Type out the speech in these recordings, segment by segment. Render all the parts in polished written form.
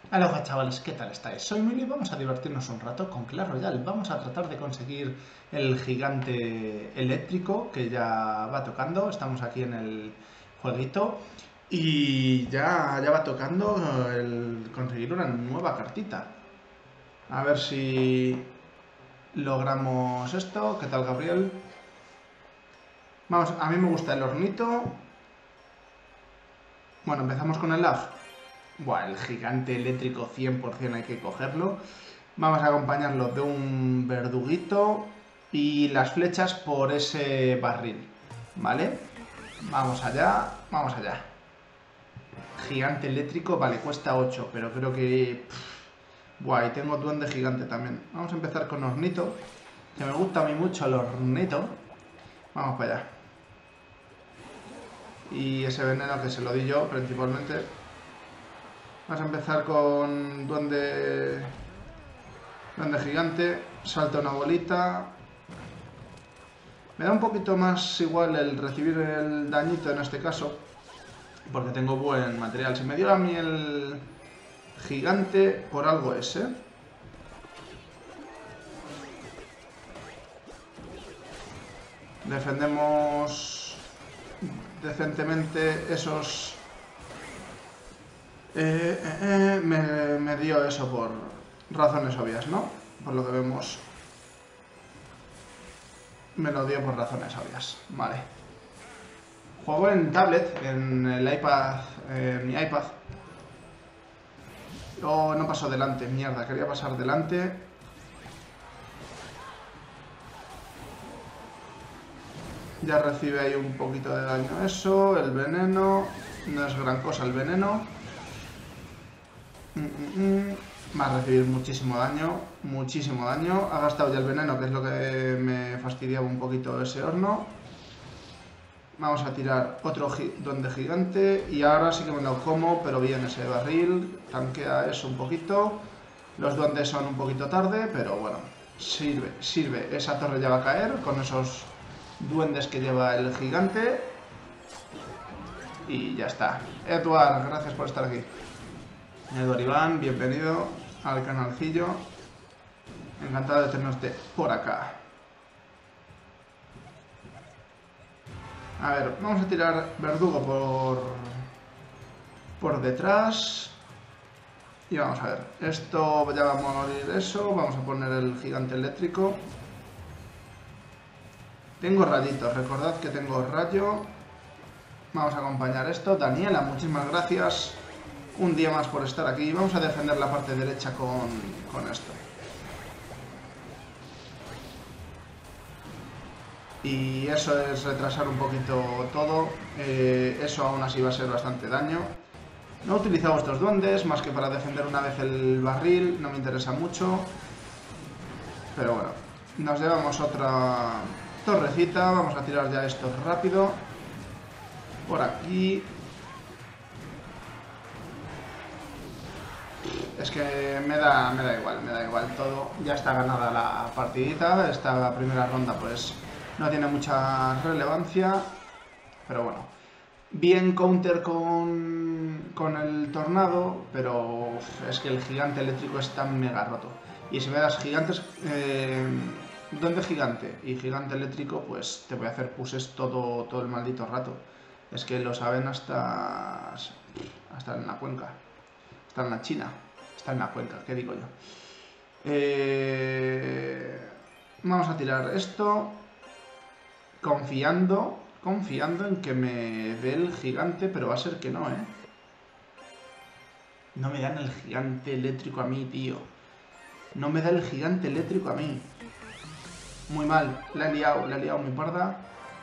Aloha chavales, ¿qué tal estáis? Soy Mili y vamos a divertirnos un rato con Clash Royale. Vamos a tratar de conseguir el gigante eléctrico que ya va tocando. Estamos aquí en el jueguito y ya va tocando el conseguir una nueva cartita. A ver si logramos esto. ¿Qué tal, Gabriel? Vamos, a mí me gusta el hornito. Bueno, empezamos con el lag. Buah, el gigante eléctrico 100% hay que cogerlo. Vamos a acompañarlo de un verduguito y las flechas por ese barril, ¿vale? Vamos allá, vamos allá. Gigante eléctrico, vale, cuesta 8, pero creo que... Buah, y tengo duende gigante también. Vamos a empezar con hornito, que me gusta a mí mucho el hornito. Vamos para allá. Y ese veneno que se lo di yo, principalmente. Vamos a empezar con duende gigante, salta una bolita. Me da un poquito más igual el recibir el dañito en este caso, porque tengo buen material. Si me dio a mí el gigante, por algo es, ¿eh? Defendemos decentemente esos... me dio eso por razones obvias, ¿no? Por lo que vemos. Me lo dio por razones obvias. Vale. Juego en tablet, en el iPad, mi iPad. Oh, no pasó delante, mierda, quería pasar delante. Ya recibe ahí un poquito de daño eso, el veneno. No es gran cosa el veneno. Va a recibir muchísimo daño, muchísimo daño. Ha gastado ya el veneno, que es lo que me fastidiaba un poquito ese horno. Vamos a tirar otro duende gigante y ahora sí que me lo como, pero bien ese barril, tanquea eso un poquito. Los duendes son un poquito tarde, pero bueno, sirve. Esa torre ya va a caer con esos duendes que lleva el gigante. Y ya está. Edward, gracias por estar aquí. Edward Iván, bienvenido al canalcillo. Encantado de tenerte por acá. A ver, vamos a tirar verdugo por detrás. Y vamos a ver. Esto ya va a morir eso. Vamos a poner el gigante eléctrico. Tengo rayitos, recordad que tengo rayo. Vamos a acompañar esto. Daniela, muchísimas gracias. Un día más por estar aquí. Vamos a defender la parte derecha con esto. Y eso es retrasar un poquito todo. Eso aún así va a ser bastante daño. No he utilizado estos duendes más que para defender una vez el barril. No me interesa mucho. Pero bueno. Nos llevamos otra torrecita. Vamos a tirar ya esto rápido. Por aquí. Es que me da igual todo. Ya está ganada la partidita. Esta primera ronda pues no tiene mucha relevancia. Pero bueno. Bien counter con el tornado, pero es que el gigante eléctrico está mega roto. Y si me das gigantes... duende gigante y gigante eléctrico, pues te voy a hacer pushes todo el maldito rato. Es que lo saben hasta en la cuenca. Está en la China. Está en la cuenca, ¿qué digo yo? Vamos a tirar esto. Confiando en que me dé el gigante, pero va a ser que no, ¿eh? No me dan el gigante eléctrico a mí, tío. No me da el gigante eléctrico a mí. Muy mal, la he liado muy parda.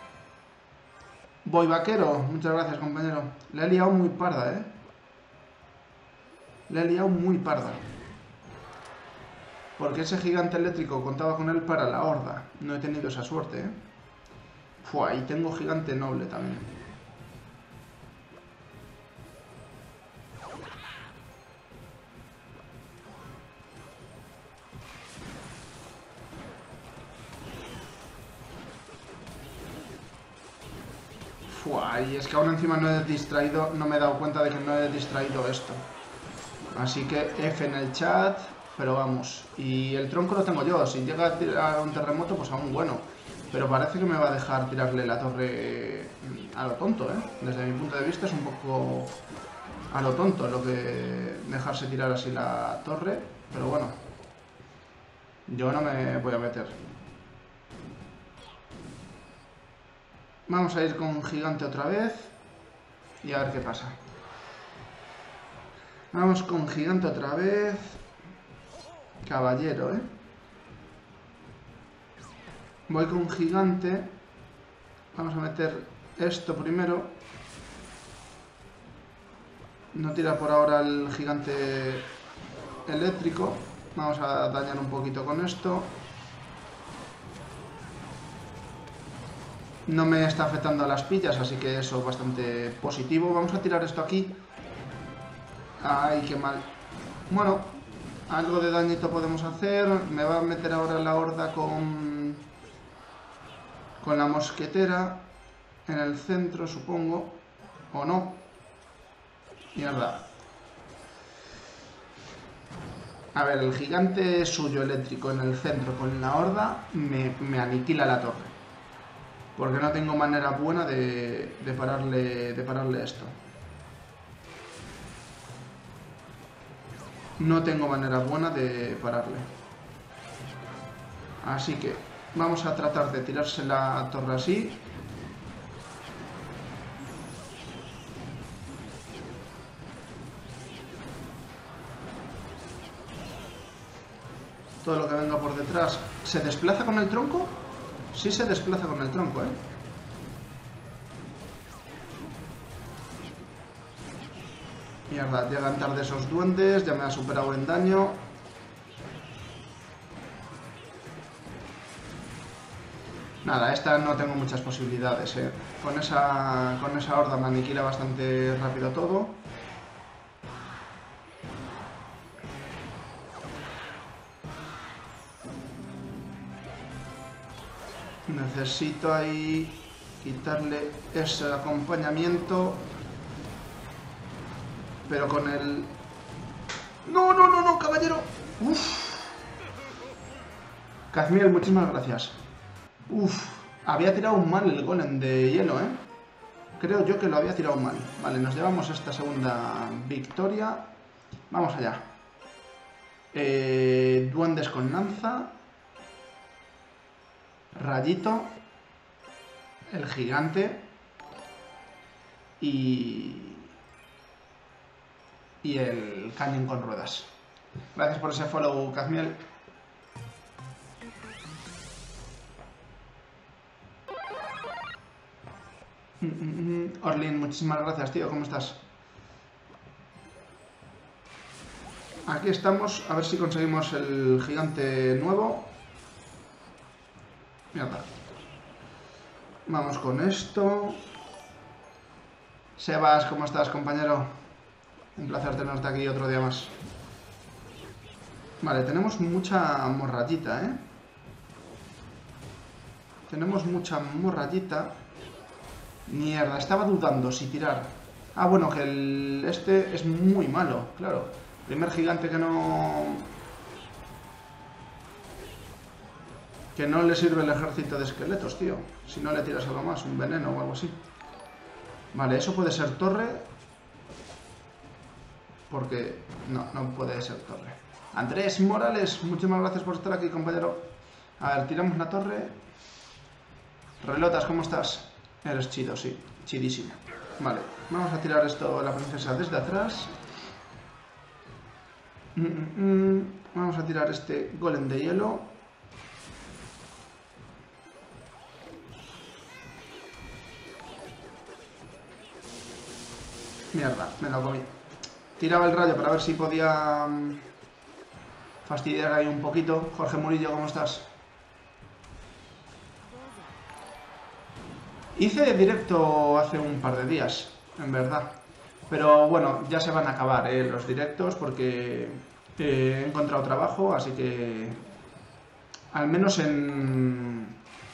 Voy vaquero, muchas gracias, compañero. La he liado muy parda, ¿eh? La he liado muy parda. Porque ese gigante eléctrico contaba con él para la horda. No he tenido esa suerte, ¿eh? Fua, y tengo gigante noble también. Fua, y es que aún encima no he distraído, no me he dado cuenta de que no he distraído esto. Así que F en el chat, pero vamos. Y el tronco lo tengo yo, si llega a tirar un terremoto, pues aún bueno. Pero parece que me va a dejar tirarle la torre a lo tonto, ¿eh? Desde mi punto de vista es un poco a lo tonto lo que dejarse tirar así la torre. Pero bueno, yo no me voy a meter. Vamos a ir con gigante otra vez y a ver qué pasa. Vamos con gigante otra vez. Caballero, ¿eh? Voy con gigante. Vamos a meter esto primero. No tira por ahora el gigante eléctrico. Vamos a dañar un poquito con esto. No me está afectando a las pillas, así que eso es bastante positivo. Vamos a tirar esto aquí. Ay, qué mal. Bueno, algo de dañito podemos hacer. Me va a meter ahora la horda con la mosquetera en el centro, supongo. O no. Mierda. A ver, el gigante suyo eléctrico en el centro con la horda me aniquila la torre. Porque no tengo manera buena de pararle esto. No tengo manera buena de pararle. Así que vamos a tratar de tirarse la torre así. Todo lo que venga por detrás. ¿Se desplaza con el tronco? Sí se desplaza con el tronco, ¿eh? Mierda, llegan tarde esos duendes. Ya me ha superado en daño. Nada, esta no tengo muchas posibilidades, ¿eh? Con esa horda me aniquila bastante rápido todo. Necesito ahí quitarle ese acompañamiento. Pero con el... ¡No, no, no, no, caballero! ¡Uf! Kazmiel, muchísimas gracias. ¡Uf! Había tirado mal el golem de hielo, ¿eh? Creo yo que lo había tirado mal. Vale, nos llevamos esta segunda victoria. Vamos allá. Duendes con lanza. Rayito. El gigante. Y el cañón con ruedas. Gracias por ese follow, Kazmiel. Orlin, muchísimas gracias, tío. ¿Cómo estás? Aquí estamos. A ver si conseguimos el gigante nuevo. Mierda. Vamos con esto. Sebas, ¿cómo estás, compañero? Un placer tenerte aquí otro día más. Vale, tenemos mucha morrayita, ¿eh? Tenemos mucha morrayita. Mierda, estaba dudando si tirar. Ah, bueno, que este es muy malo, claro. Primer gigante que no le sirve el ejército de esqueletos, tío. Si no le tiras algo más, un veneno o algo así. Vale, eso puede ser torre. Porque no puede ser torre. Andrés Morales, muchísimas gracias por estar aquí, compañero. A ver, tiramos la torre. Relotas, ¿cómo estás? Eres chido, sí, chidísimo. Vale, vamos a tirar esto a la princesa desde atrás. Vamos a tirar este golem de hielo. Mierda, me lo comí. Tiraba el rayo para ver si podía fastidiar ahí un poquito. Jorge Murillo, ¿cómo estás? Hice directo hace un par de días, en verdad. Pero bueno, ya se van a acabar los directos porque he encontrado trabajo, así que al menos en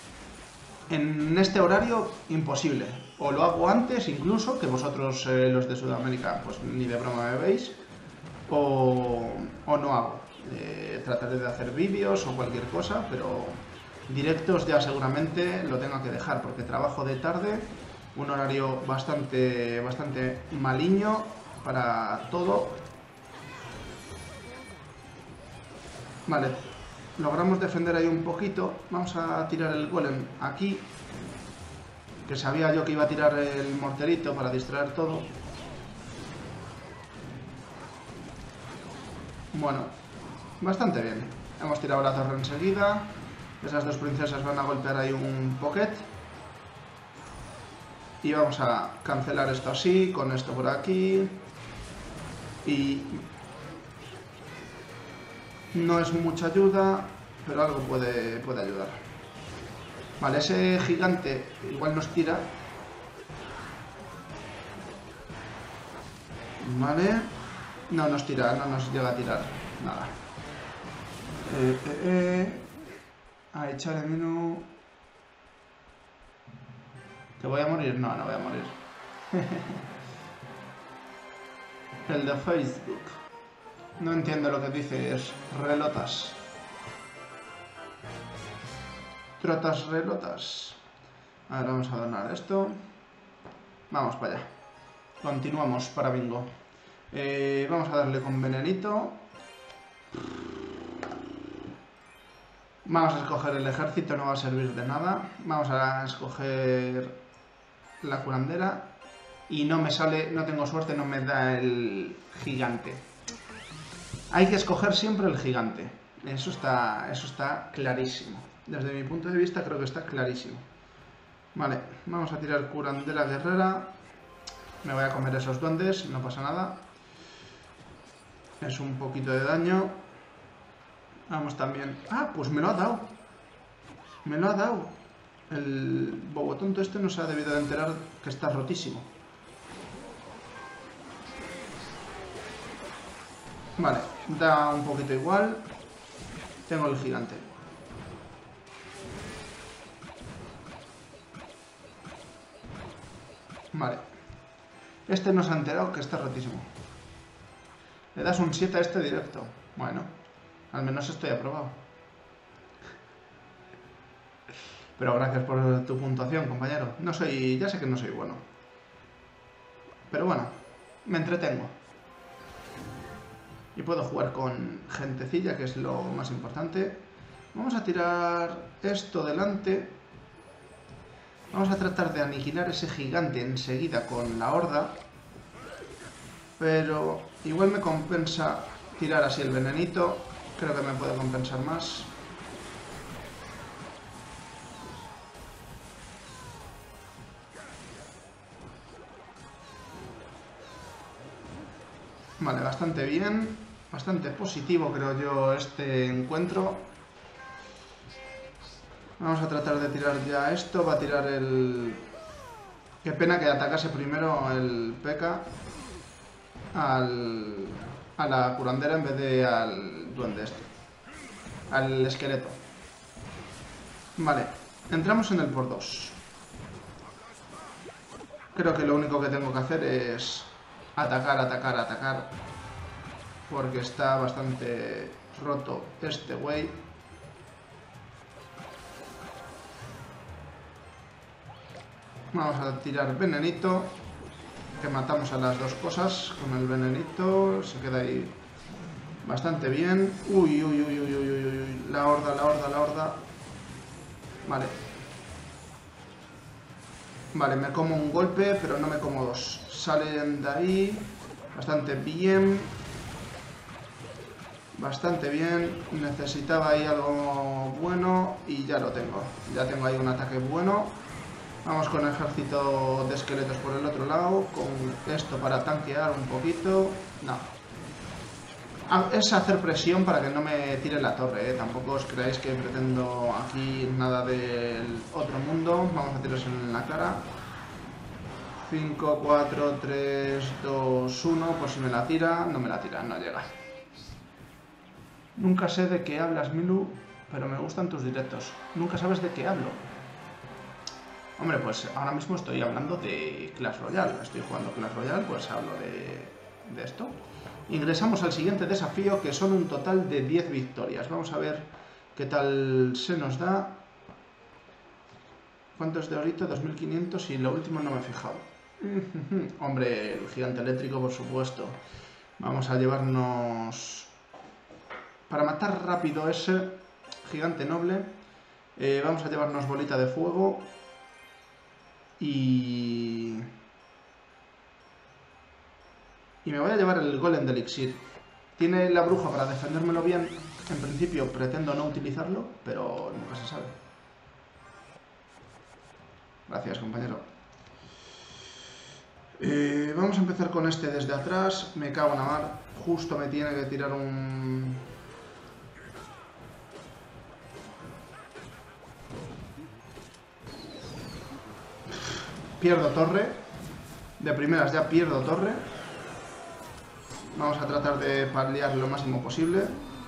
este horario imposible. O lo hago antes incluso, que vosotros los de Sudamérica pues ni de broma me veis. o no hago. Trataré de hacer vídeos o cualquier cosa, pero directos ya seguramente lo tengo que dejar porque trabajo de tarde, un horario bastante maliño para todo. Vale, logramos defender ahí un poquito. Vamos a tirar el golem aquí, que sabía yo que iba a tirar el morterito para distraer todo. Bueno, bastante bien. Hemos tirado la torre enseguida. Esas dos princesas van a golpear ahí un pocket. Y vamos a cancelar esto así, con esto por aquí. Y no es mucha ayuda, pero algo puede ayudar. Vale, ese gigante igual nos tira. Vale. No nos tira, no nos llega a tirar nada. A echar el menú. ¿Te voy a morir? No, no voy a morir. El de Facebook. No entiendo lo que dices. Relotas. Trotas relotas. A ver, vamos a donar esto. Vamos para allá. Continuamos para bingo. Vamos a darle con venenito. Vamos a escoger el ejército, no va a servir de nada. Vamos a escoger la curandera. Y no me sale, no tengo suerte, no me da el gigante. Hay que escoger siempre el gigante. Eso está clarísimo. Desde mi punto de vista creo que está clarísimo. Vale, vamos a tirar curandera guerrera. Me voy a comer esos duendes, no pasa nada. Es un poquito de daño. Vamos también... ¡Ah! Pues me lo ha dado. Me lo ha dado. El bobo tonto este no se ha debido de enterar que está rotísimo. Vale, da un poquito igual. Tengo el gigante. Vale. Este no se ha enterado que está rotísimo. Le das un 7 a este directo. Bueno, al menos estoy aprobado. Pero gracias por tu puntuación, compañero. No soy... Ya sé que no soy bueno. Pero bueno, me entretengo. Y puedo jugar con gentecilla, que es lo más importante. Vamos a tirar esto delante. Vamos a tratar de aniquilar ese gigante enseguida con la horda. Pero igual me compensa tirar así el venenito. Creo que me puede compensar más. Vale, bastante bien. Bastante positivo creo yo este encuentro. Vamos a tratar de tirar ya esto. Va a tirar el... Qué pena que atacase primero el P.E.K.K.A. a la curandera en vez de al duende este. Al esqueleto. Vale, entramos en el por 2. Creo que lo único que tengo que hacer es atacar, atacar, atacar. Porque está bastante roto este güey. Vamos a tirar venenito. Que matamos a las dos cosas con el venenito. Se queda ahí bastante bien. Uy, uy, uy, uy, uy, uy, uy. La horda, la horda, la horda. Vale. Vale, me como un golpe, pero no me como dos. Salen de ahí. Bastante bien. Bastante bien. Necesitaba ahí algo bueno y ya lo tengo. Ya tengo ahí un ataque bueno. Vamos con el ejército de esqueletos por el otro lado. Con esto para tanquear un poquito. No. Es hacer presión para que no me tire la torre, ¿eh? Tampoco os creáis que pretendo aquí nada del otro mundo. Vamos a tiraros en la cara. 5, 4, 3, 2, 1. Por si me la tira. No me la tira, no llega. Nunca sé de qué hablas, Milu, pero me gustan tus directos. Nunca sabes de qué hablo. Hombre, pues ahora mismo estoy hablando de Clash Royale. Estoy jugando Clash Royale, pues hablo de esto. Ingresamos al siguiente desafío, que son un total de 10 victorias. Vamos a ver qué tal se nos da. ¿Cuánto es de ahorita? 2500 y lo último no me he fijado. Hombre, el gigante eléctrico, por supuesto. Vamos a llevarnos... Para matar rápido ese gigante noble, vamos a llevarnos bolita de fuego. Y me voy a llevar el golem de elixir. Tiene la bruja para defendérmelo bien. En principio pretendo no utilizarlo, pero nunca se sabe. Gracias, compañero. Vamos a empezar con este desde atrás. Me cago en la mar. Justo me tiene que tirar un... Pierdo torre. De primeras ya pierdo torre. Vamos a tratar de paliar lo máximo posible.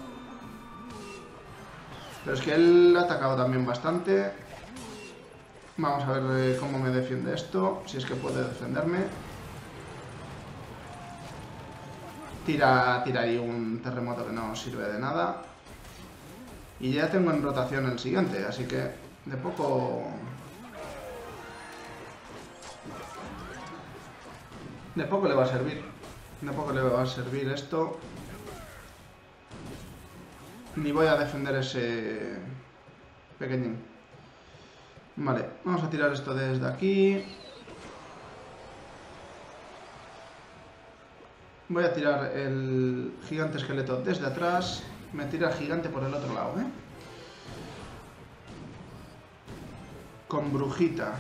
Pero es que él ha atacado también bastante. Vamos a ver cómo me defiende esto. Si es que puede defenderme. Tira ahí un terremoto que no sirve de nada. Y ya tengo en rotación el siguiente. Así que de poco... De poco le va a servir. De poco le va a servir esto. Ni voy a defender ese pequeñín. Vale, vamos a tirar esto desde aquí. Voy a tirar el gigante esqueleto desde atrás. Me tira el gigante por el otro lado, ¿eh? Con brujita.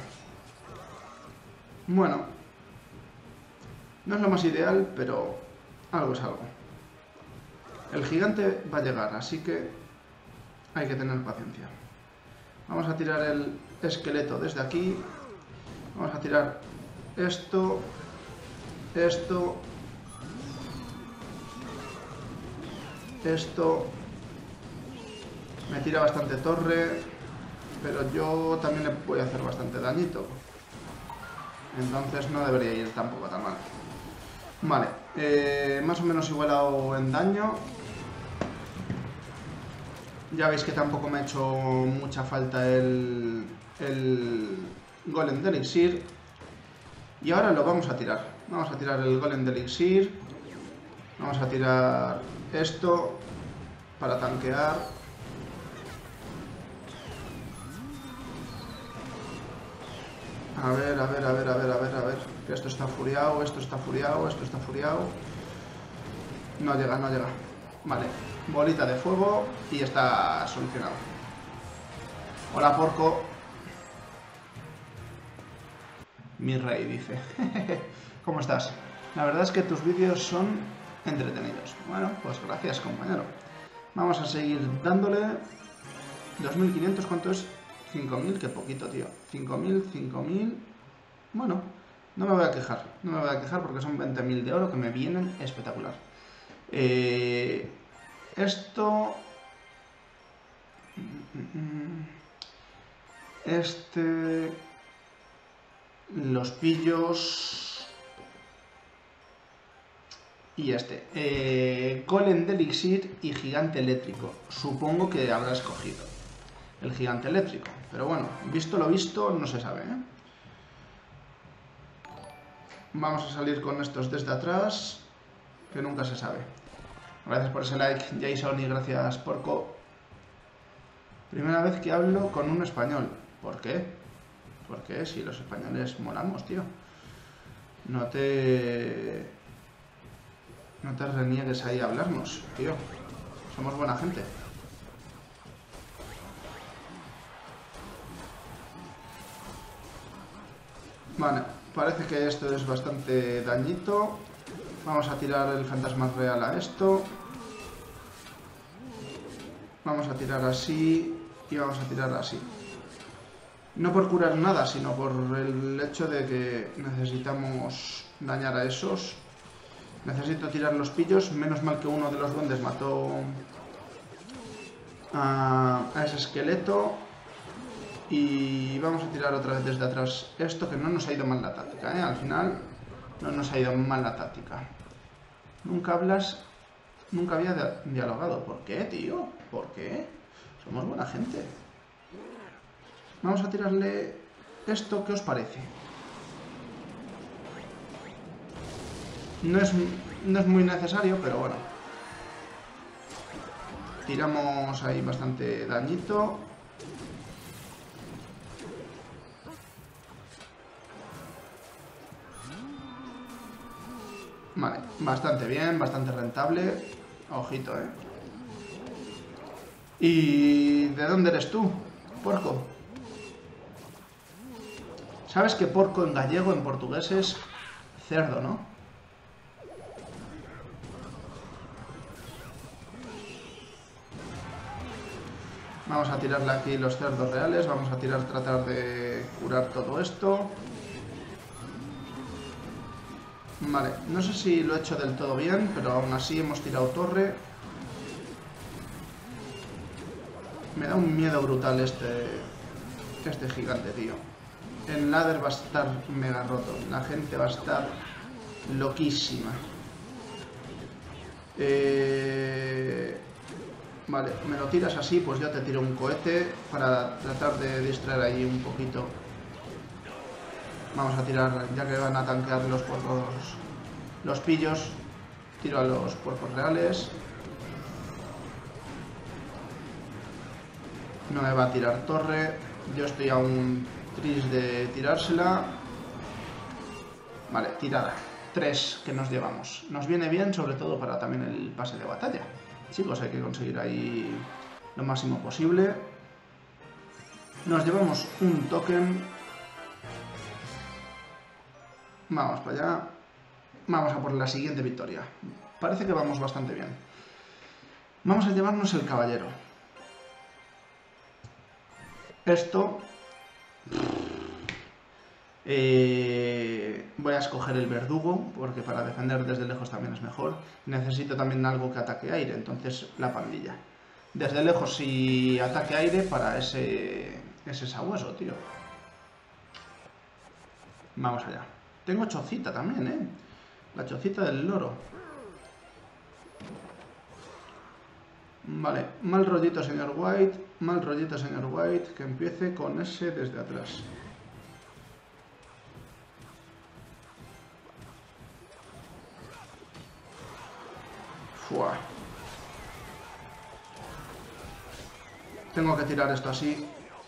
Bueno. No es lo más ideal, pero algo es algo. El gigante va a llegar, así que hay que tener paciencia. Vamos a tirar el esqueleto desde aquí. Vamos a tirar esto. Esto. Esto. Me tira bastante torre, pero yo también le voy a hacer bastante dañito. Entonces no debería ir tampoco tan mal. Vale, más o menos igualado en daño. Ya veis que tampoco me ha hecho mucha falta el golem de elixir. Y ahora lo vamos a tirar. Vamos a tirar el golem de elixir. Vamos a tirar esto para tanquear. A ver. Que esto está furiado, esto está furiado, esto está furiado. No llega. Vale, bolita de fuego y está solucionado. Hola, porco. Mi rey, dice. ¿Cómo estás? La verdad es que tus vídeos son entretenidos. Bueno, pues gracias, compañero. Vamos a seguir dándole. 2500, ¿cuánto es? 5000, qué poquito, tío. 5000. Bueno, no me voy a quejar. No me voy a quejar porque son 20.000 de oro que me vienen espectacular. Esto... Los pillos... Y golem de elixir y gigante eléctrico. Supongo que habrá escogido el gigante eléctrico. Pero bueno, visto lo visto, no se sabe, ¿eh? Vamos a salir con estos desde atrás, que nunca se sabe. Gracias por ese like, Jason, y gracias, porco. Primera vez que hablo con un español. ¿Por qué? Porque si los españoles molamos, tío. No te reniegues ahí a hablarnos, tío. Somos buena gente. Vale, parece que esto es bastante dañito. Vamos a tirar el fantasma real a esto. Vamos a tirar así y vamos a tirar así. No por curar nada, sino por el hecho de que necesitamos dañar a esos. Necesito tirar los pillos. Menos mal que uno de los duendes mató a ese esqueleto. Y vamos a tirar otra vez desde atrás esto, que no nos ha ido mal la táctica, ¿eh? Al final no nos ha ido mal la táctica. Nunca hablas... Nunca había dialogado. ¿Por qué, tío? ¿Por qué? Somos buena gente. Vamos a tirarle esto. ¿Qué os parece? No es muy necesario, pero bueno. Tiramos ahí bastante dañito. Vale, bastante bien, bastante rentable. Ojito, ¿eh? ¿Y de dónde eres tú, porco? ¿Sabes que porco en gallego, en portugués es cerdo, no? Vamos a tirarle aquí los cerdos reales. Vamos a tratar de curar todo esto. Vale, no sé si lo he hecho del todo bien, pero aún así hemos tirado torre. Me da un miedo brutal este gigante, tío. El ladder va a estar mega roto. La gente va a estar loquísima. Vale, me lo tiras así, pues ya te tiro un cohete para tratar de distraer ahí un poquito. Vamos a tirar, ya que van a tanquear los puercos, los pillos, tiro a los puercos reales. No me va a tirar torre, yo estoy a un tris de tirársela. Vale, tirada. 3 que nos llevamos. Nos viene bien, sobre todo para también el pase de batalla. Chicos, hay que conseguir ahí lo máximo posible. Nos llevamos un token. Vamos para allá. Vamos a por la siguiente victoria. Parece que vamos bastante bien. Vamos a llevarnos el caballero. Esto... voy a escoger el verdugo, porque para defender desde lejos también es mejor. Necesito también algo que ataque aire, entonces la pandilla. Desde lejos y ataque aire para ese sabueso, tío. Vamos allá. Tengo chocita también, ¿eh? La chocita del loro. Vale, mal rollito, señor White. Mal rollito, señor White. Que empiece con ese desde atrás. Fua. Tengo que tirar esto así.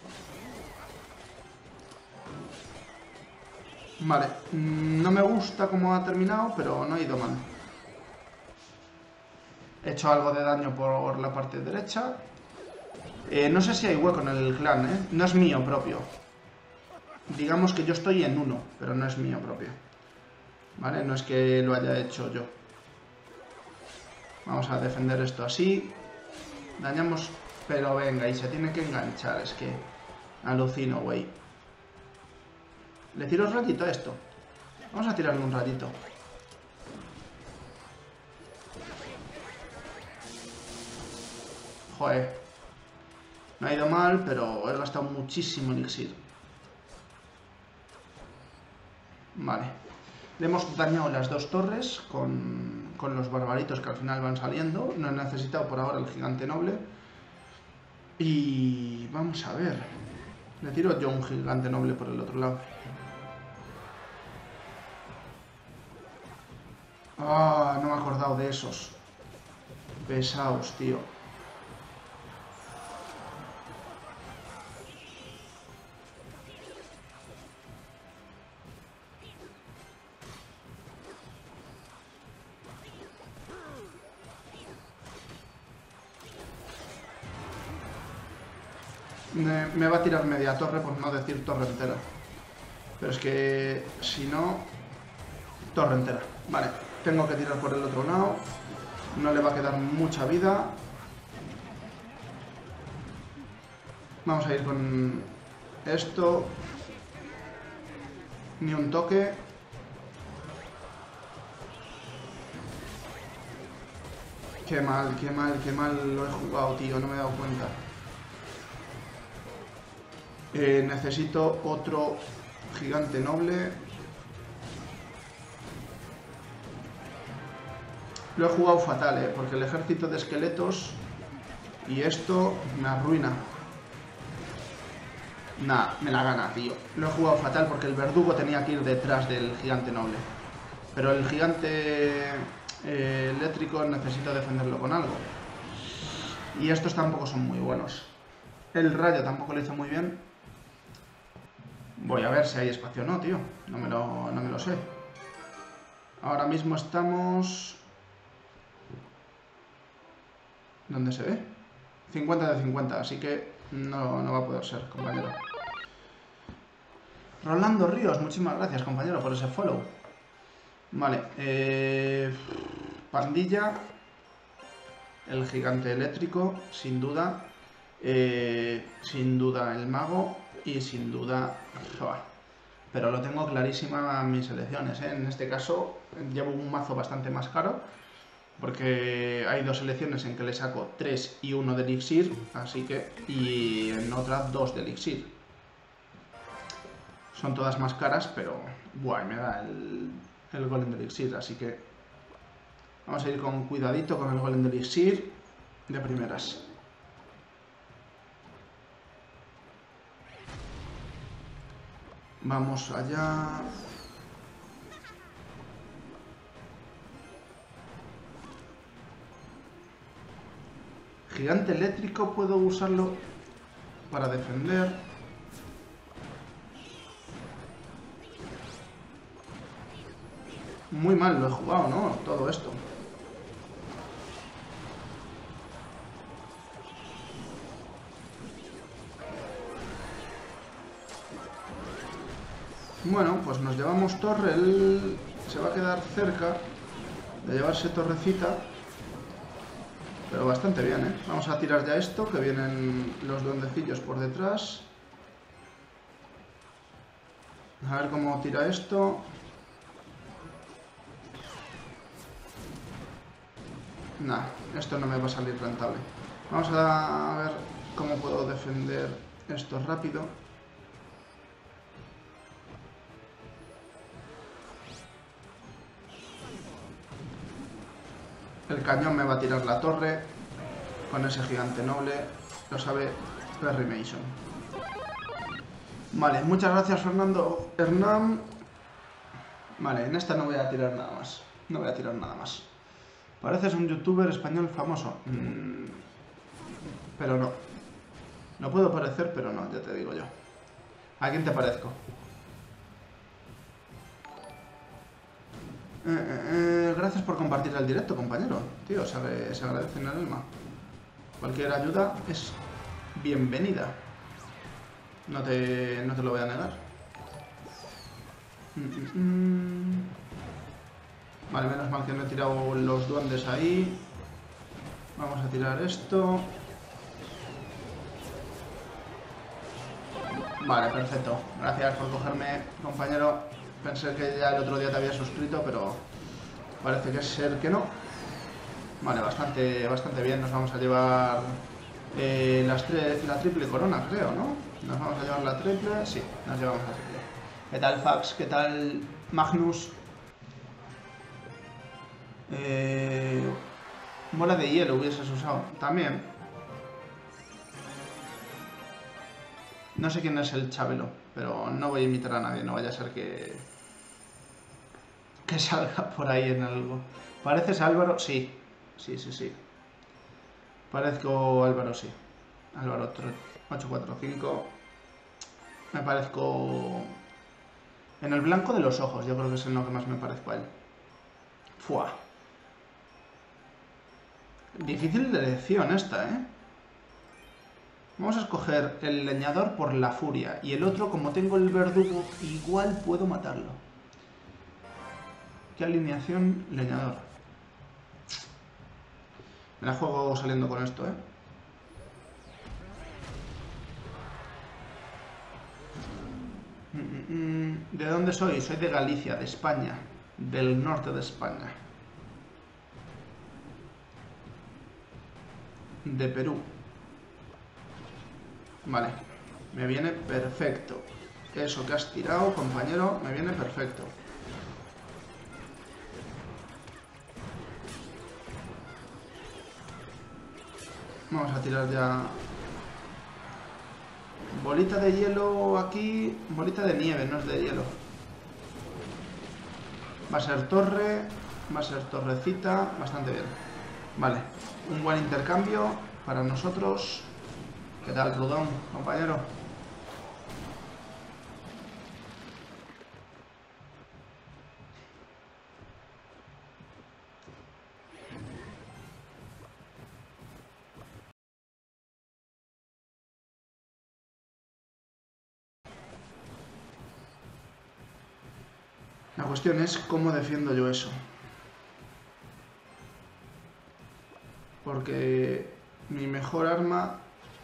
Vale, no me gusta cómo ha terminado, pero no ha ido mal. He hecho algo de daño por la parte derecha. No sé si hay hueco en el clan, ¿eh? No es mío propio. Digamos que yo estoy en 1, pero no es mío propio. ¿Vale? No es que lo haya hecho yo. Vamos a defender esto así. Dañamos, pero venga, y se tiene que enganchar. Es que alucino, güey. ¿Le tiro un ratito a esto? Vamos a tirarle un ratito. Joder. No ha ido mal, pero he gastado muchísimo elixir. Vale. Le hemos dañado las dos torres con los barbaritos que al final van saliendo. No he necesitado por ahora el gigante noble. Y vamos a ver. Le tiro yo un gigante noble por el otro lado. Ah, no me he acordado de esos. Pesados, tío. Me va a tirar media torre, por no decir torre entera. Pero es que si no... Torre entera. Vale, tengo que tirar por el otro lado. No le va a quedar mucha vida. Vamos a ir con esto. Ni un toque. Qué mal, qué mal, qué mal lo he jugado, tío. No me he dado cuenta. Necesito otro gigante noble. Lo he jugado fatal, porque el ejército de esqueletos y esto me arruina. Nah, me la gana, tío. Lo he jugado fatal porque el verdugo tenía que ir detrás del gigante noble. Pero el gigante eléctrico necesito defenderlo con algo. Y estos tampoco son muy buenos. El rayo tampoco lo hizo muy bien. Voy a ver si hay espacio o no, tío. No me lo sé. Ahora mismo estamos... ¿Dónde se ve? 50 de 50, así que no va a poder ser, compañero. Rolando Ríos, muchísimas gracias, compañero, por ese follow. Vale, pandilla. El gigante eléctrico, sin duda. Sin duda el mago. Y sin duda... Pero lo tengo clarísima en mis elecciones, ¿eh? En este caso llevo un mazo bastante más caro. Porque hay dos elecciones en que le saco 3 y 1 de elixir. Así que... Y en otra 2 de elixir. Son todas más caras, pero... Buah, me da el golem de elixir, así que... Vamos a ir con cuidadito con el golem de elixir de primeras. Vamos allá... Gigante eléctrico, puedo usarlo para defender. Muy mal lo he jugado, ¿no? Todo esto. Bueno, pues nos llevamos torre. Él se va a quedar cerca de llevarse torrecita. Pero bastante bien, ¿eh? Vamos a tirar ya esto, que vienen los duendecillos por detrás. A ver cómo tira esto. Nah, esto no me va a salir rentable. Vamos a ver cómo puedo defender esto rápido. El cañón me va a tirar la torre con ese gigante noble. Lo sabe Perry Mason. Vale, muchas gracias, Fernando Hernán. Vale, en esta no voy a tirar nada más. No voy a tirar nada más. Pareces un youtuber español famoso. Pero no. No puedo parecer, pero no, ya te digo yo. ¿A quién te parezco? Gracias por compartir el directo, compañero. Tío, se agradece en el alma. Cualquier ayuda es bienvenida. No te lo voy a negar. Vale, menos mal que no he tirado los duendes ahí. Vamos a tirar esto. Vale, perfecto. Gracias por cogerme, compañero. Pensé que ya el otro día te había suscrito, pero parece que ser que no. Vale, bastante bien. Nos vamos a llevar la triple corona, creo, ¿no? Nos vamos a llevar la triple. Sí, nos llevamos la triple. ¿Qué tal, Fax? ¿Qué tal, Magnus? Bola de hielo hubieses usado. También. No sé quién es el Chabelo, pero no voy a imitar a nadie. No vaya a ser que salga por ahí en algo. ¿Pareces Álvaro? Sí. Sí. Parezco Álvaro, sí. Álvaro 845. Me parezco... En el blanco de los ojos, yo creo que es en lo que más me parezco a él. Fua. Difícil de elección esta, ¿eh? Vamos a escoger el leñador por la furia. Y el otro, como tengo el verdugo, igual puedo matarlo. ¿Qué alineación? Leñador. Me la juego saliendo con esto, ¿eh? ¿De dónde soy? Soy de Galicia, de España. Del norte de España. De Perú. Vale. Me viene perfecto. Eso que has tirado, compañero, me viene perfecto. Vamos a tirar ya... Bolita de hielo aquí... Bolita de nieve, no es de hielo. Va a ser torre... Va a ser torrecita... Bastante bien. Vale. Un buen intercambio para nosotros. ¿Qué tal, Rudón, compañero? La cuestión es cómo defiendo yo eso. Porque mi mejor arma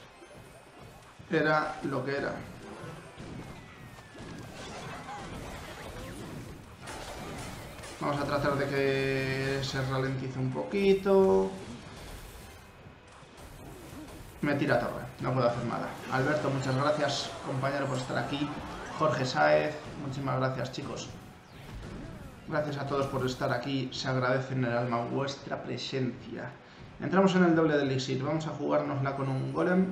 era lo que era. Vamos a tratar de que se ralentice un poquito. Me tira torre, no puedo hacer nada. Alberto, muchas gracias, compañero, por estar aquí. Jorge Sáez, muchísimas gracias, chicos. Gracias a todos por estar aquí, se agradece en el alma vuestra presencia. Entramos en el doble de elixir, vamos a jugárnosla con un golem.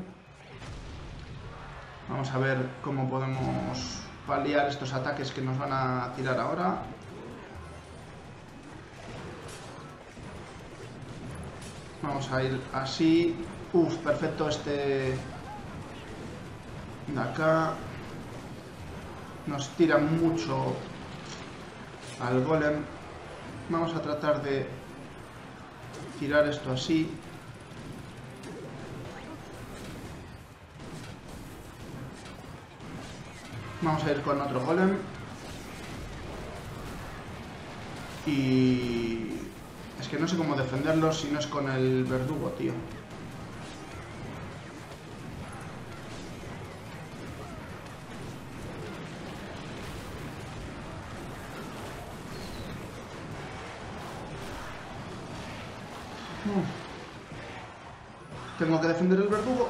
Vamos a ver cómo podemos paliar estos ataques que nos van a tirar ahora. Vamos a ir así. Uf, perfecto este de acá. Nos tira mucho al golem. Vamos a tratar de tirar esto así. Vamos a ir con otro golem. Y... es que no sé cómo defenderlo si no es con el verdugo, tío. Tengo que defender el verdugo.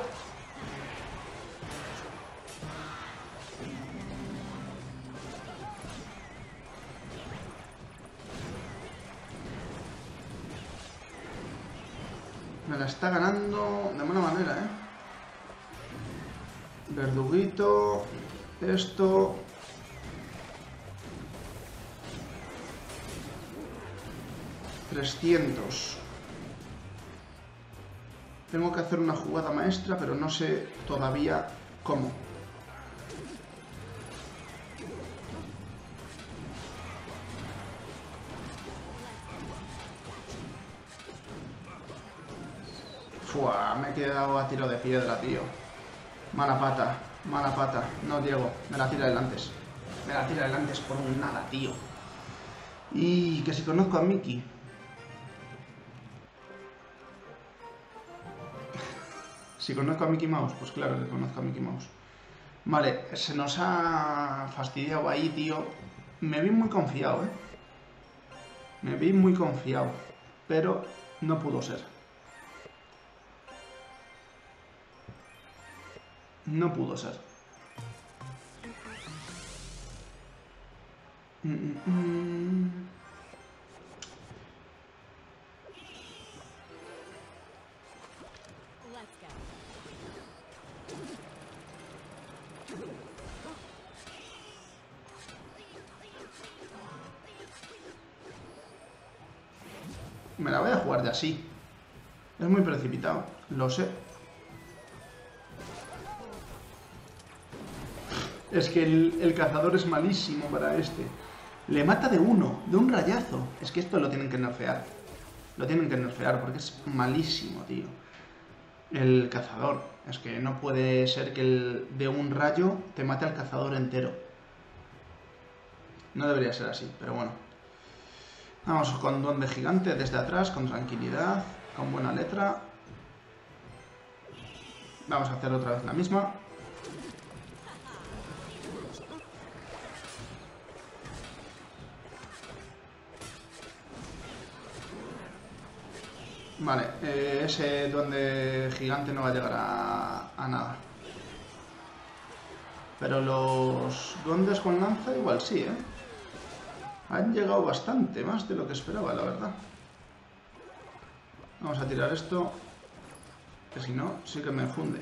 Me la está ganando de buena manera, ¿eh? Verduguito. Esto. $300. Tengo que hacer una jugada maestra, pero no sé todavía cómo. Fua, me he quedado a tiro de piedra, tío. Mala pata, mala pata. No llego, me la tira el antes. Me la tira el antes por un nada, tío. Y que si conozco a Mickey. Si conozco a Mickey Mouse, pues claro que conozco a Mickey Mouse. Vale, se nos ha fastidiado ahí, tío. Me vi muy confiado, ¿eh? Me vi muy confiado. Pero no pudo ser. No pudo ser. Me la voy a jugar de así. Es muy precipitado, lo sé. Es que el cazador es malísimo para este. Le mata de uno, de un rayazo. Es que esto lo tienen que nerfear. Lo tienen que nerfear porque es malísimo, tío. El cazador. Es que no puede ser que de un rayo te mate al cazador entero. No debería ser así, pero bueno. Vamos con duende gigante desde atrás, con tranquilidad, con buena letra. Vamos a hacer otra vez la misma. Vale, ese duende gigante no va a llegar a nada. Pero los duendes con lanza igual sí, ¿eh? Han llegado bastante, más de lo que esperaba, la verdad. Vamos a tirar esto. Que si no, sí que me funde.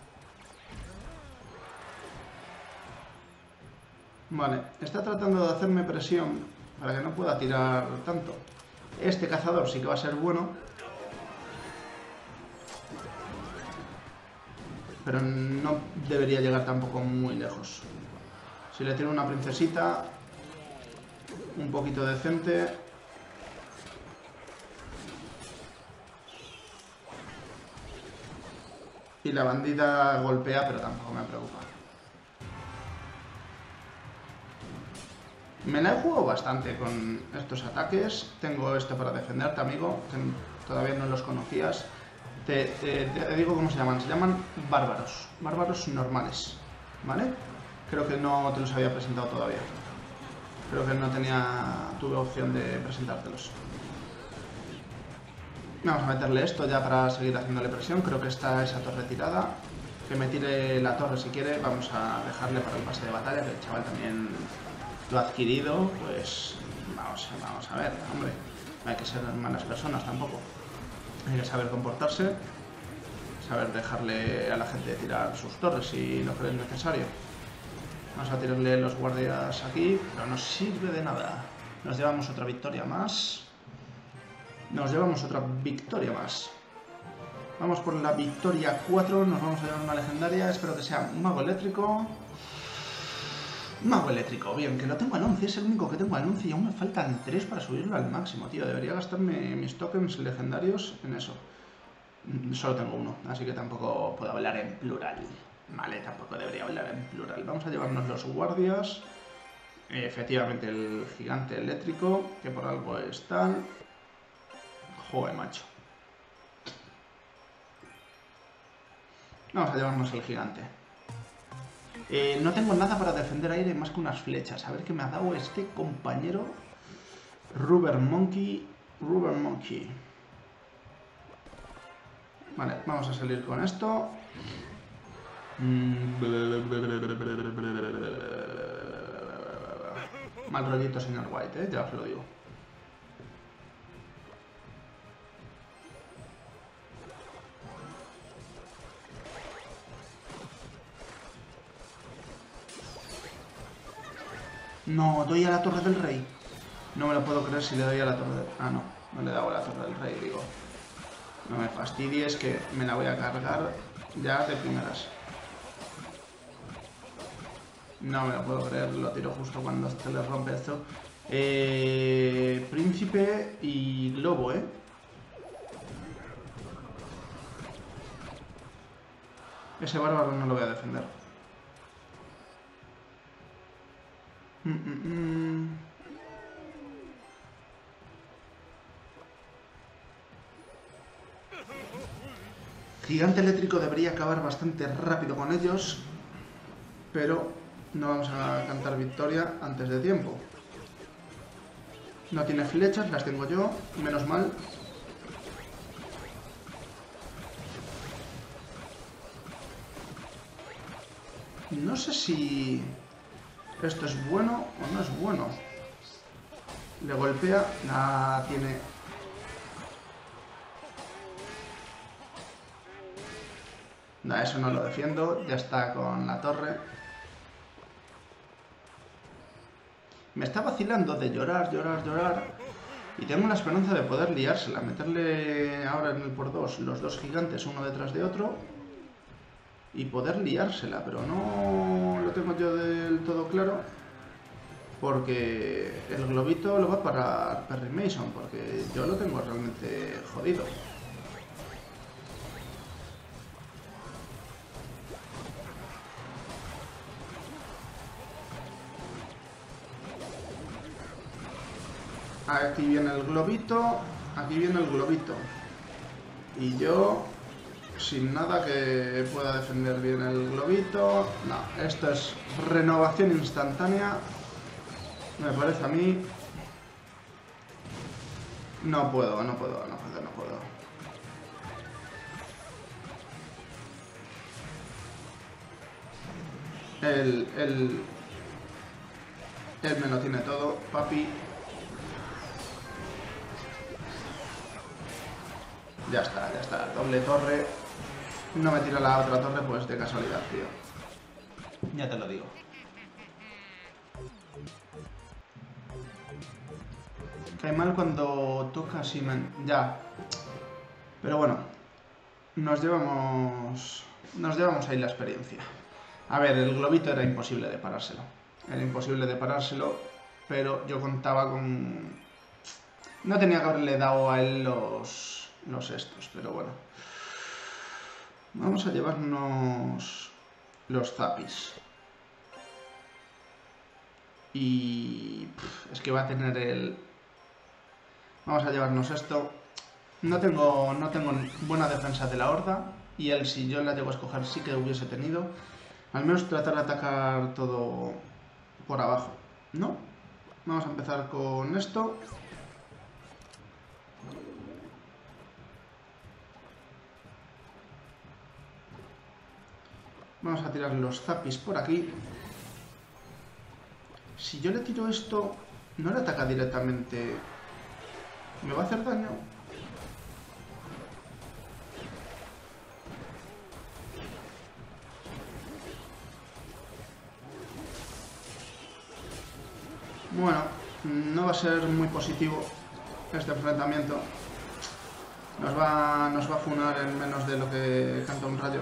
Vale, está tratando de hacerme presión para que no pueda tirar tanto. Este cazador sí que va a ser bueno. Pero no debería llegar tampoco muy lejos. Si le tiro una princesita, un poquito decente. Y la bandida golpea, pero tampoco me preocupa. Me la he jugado bastante con estos ataques. Tengo esto para defenderte, amigo, que todavía no los conocías. Te digo cómo se llaman. Se llaman bárbaros. Bárbaros normales, ¿vale? Creo que no te los había presentado todavía. Creo que no tuve opción de presentártelos. Vamos a meterle esto ya para seguir haciéndole presión. Creo que está esa torre tirada. Que me tire la torre si quiere. Vamos a dejarle para el pase de batalla, que el chaval también lo ha adquirido. Pues vamos a ver, hombre. No hay que ser malas personas tampoco. Hay que saber comportarse. Saber dejarle a la gente tirar sus torres si lo creen necesario. Vamos a tirarle los guardias aquí, pero no sirve de nada. Nos llevamos otra victoria más. Vamos por la victoria 4. Nos vamos a llevar una legendaria. Espero que sea un mago eléctrico. Mago eléctrico. Bien, que lo tengo al 11. Es el único que tengo al 11 y aún me faltan 3 para subirlo al máximo, tío. Debería gastarme mis tokens legendarios en eso. Solo tengo uno, así que tampoco puedo hablar en plural. Vale, tampoco debería hablar en plural. Vamos a llevarnos los guardias. Efectivamente, el gigante eléctrico, que por algo es tal. Joder, macho. Vamos a llevarnos el gigante. No tengo nada para defender aire más que unas flechas. A ver qué me ha dado este compañero. Rubber Monkey. Vale, vamos a salir con esto. Mal rollito, señor White, ya os lo digo. No, doy a la torre del rey. No me lo puedo creer si le doy a la torre del... Ah, no, no le he dado a la torre del rey, digo. No me fastidies que me la voy a cargar ya de primeras. No me lo puedo creer, lo tiro justo cuando se le rompe esto. Príncipe y globo, Ese bárbaro no lo voy a defender. Gigante eléctrico debería acabar bastante rápido con ellos, pero no vamos a cantar victoria antes de tiempo. No tiene flechas, las tengo yo, menos mal. No sé si esto es bueno o no es bueno. Le golpea, nada, tiene... Nah, eso no lo defiendo, ya está con la torre. Me está vacilando de llorar. Y tengo la esperanza de poder liársela, meterle ahora en el por 2 los dos gigantes uno detrás de otro. Y poder liársela, pero no lo tengo yo del todo claro. Porque el globito lo va a parar Perry Mason, porque yo lo tengo realmente jodido. Aquí viene el globito, y yo, sin nada que pueda defender bien el globito. No, esto es renovación instantánea, me parece a mí. No puedo. Él me lo tiene todo, papi. Ya está, doble torre. no me tira la otra torre, pues de casualidad, tío. Ya te lo digo. Cae mal cuando toca Simen. Ya. Pero bueno. Nos llevamos ahí la experiencia. A ver, el globito era imposible de parárselo. Era imposible de parárselo, pero yo contaba con... No tenía que haberle dado a él los estos, pero bueno. Vamos a llevarnos los zapis. Y... es que va a tener el... Vamos a llevarnos esto. No tengo buena defensa de la horda. Y él, si yo la llego a escoger, sí que hubiese tenido. Al menos tratar de atacar todo por abajo. ¿No? Vamos a empezar con esto. Vamos a tirar los zapis por aquí. Si yo le tiro esto, no le ataca directamente. ¿Me va a hacer daño? Bueno, no va a ser muy positivo este enfrentamiento. Nos va a funar en menos de lo que canta un rayo.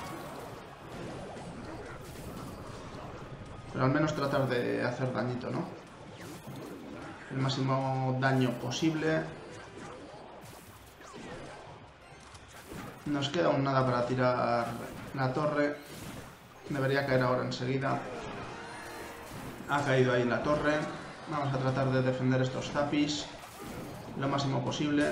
Pero al menos tratar de hacer dañito, ¿no? El máximo daño posible. Nos queda aún nada para tirar la torre. Debería caer ahora enseguida. Ha caído ahí la torre. Vamos a tratar de defender estos zapis lo máximo posible.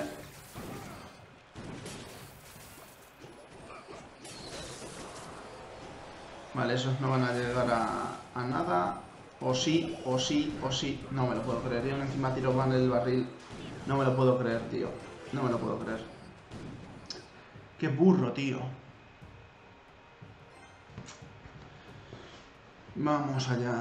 Vale, esos no van a llegar a nada. O sí, o sí, o sí. No me lo puedo creer. Y aún encima tiro van el barril. No me lo puedo creer, tío. No me lo puedo creer. Qué burro, tío. Vamos allá.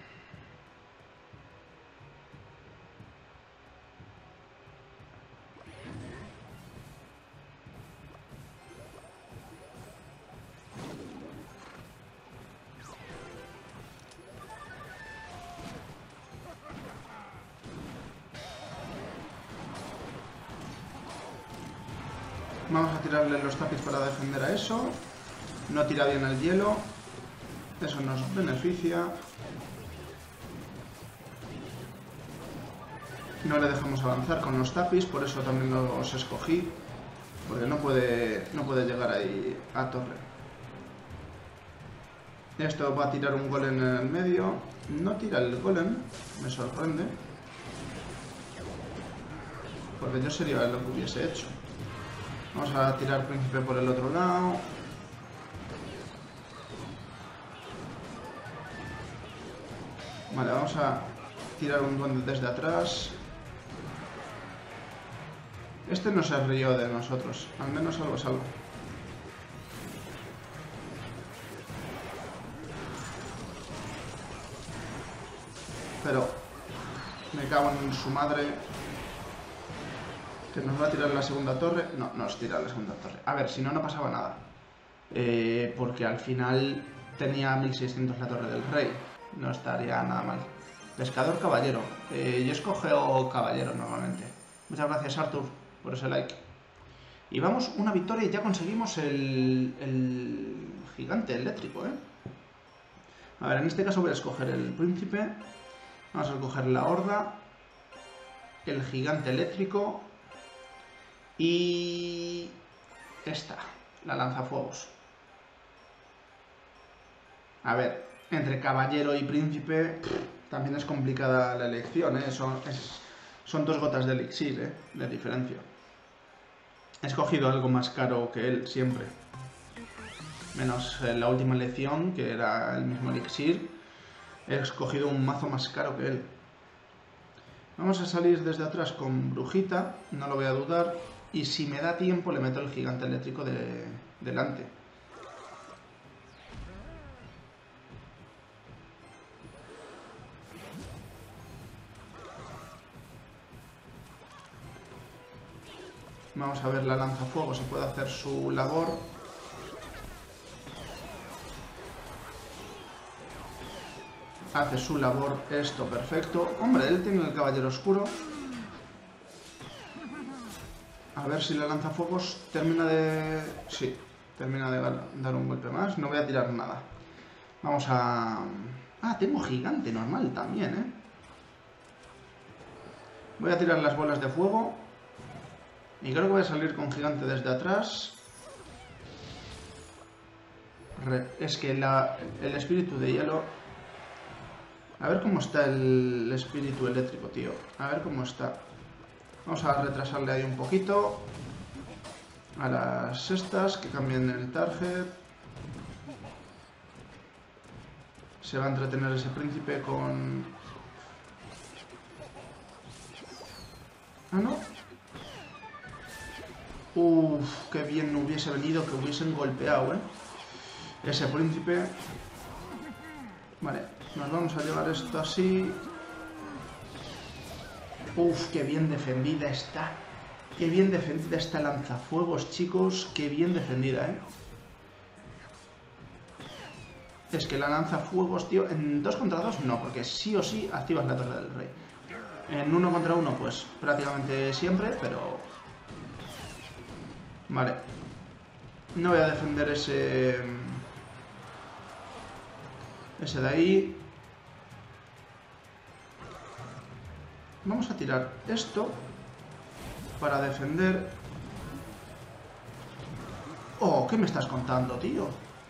Vamos a tirarle los tapis para defender a eso. No tira bien el hielo. Eso nos beneficia. No le dejamos avanzar con los tapis, por eso también los escogí. Porque no puede llegar ahí a torre. Esto va a tirar un golem en el medio. No tira el golem, me sorprende. Porque yo sería lo que hubiese hecho. Vamos a tirar príncipe por el otro lado. Vale, vamos a tirar un duende desde atrás. Este no se rió de nosotros. Al menos algo es algo. Pero me cago en su madre. Que nos va a tirar la segunda torre. No, nos tira la segunda torre. A ver, si no, no pasaba nada. Porque al final tenía 1600 la torre del rey. No estaría nada mal. Pescador caballero. Yo escojo caballero normalmente. Muchas gracias, Arthur, por ese like. Y vamos, una victoria y ya conseguimos el gigante eléctrico, ¿eh? A ver, en este caso voy a escoger el príncipe. Vamos a escoger la horda. El gigante eléctrico. Y... esta, la lanzafuegos. A ver, entre caballero y príncipe también es complicada la elección, ¿eh? Son 2 gotas de elixir, ¿eh? De diferencia. He escogido algo más caro que él, siempre. Menos la última elección, que era el mismo elixir. He escogido un mazo más caro que él. Vamos a salir desde atrás con brujita, no lo voy a dudar. Y si me da tiempo le meto el gigante eléctrico delante. Vamos a ver la lanzafuego, se puede hacer su labor. Hace su labor, esto perfecto. Hombre, él tiene el caballero oscuro. A ver si la lanzafuegos termina de... Sí, termina de dar un golpe más. No voy a tirar nada. Vamos a... Ah, tengo gigante normal también, ¿eh? Voy a tirar las bolas de fuego. Y creo que voy a salir con gigante desde atrás. Es que el espíritu de hielo... A ver cómo está el espíritu eléctrico, tío. A ver cómo está. Vamos a retrasarle ahí un poquito. A las estas, que cambien el target. Se va a entretener ese príncipe con... Ah, no. Uff, qué bien hubiese venido que hubiesen golpeado, ese príncipe. Vale, nos vamos a llevar esto así. Uff, qué bien defendida está. Qué bien defendida está lanzafuegos, chicos. Qué bien defendida, Es que la lanzafuegos, tío, en 2 contra 2 no, porque sí o sí activas la Torre del Rey. En 1 contra 1, pues prácticamente siempre, pero... Vale. No voy a defender ese de ahí. Vamos a tirar esto para defender... Oh, ¿qué me estás contando, tío?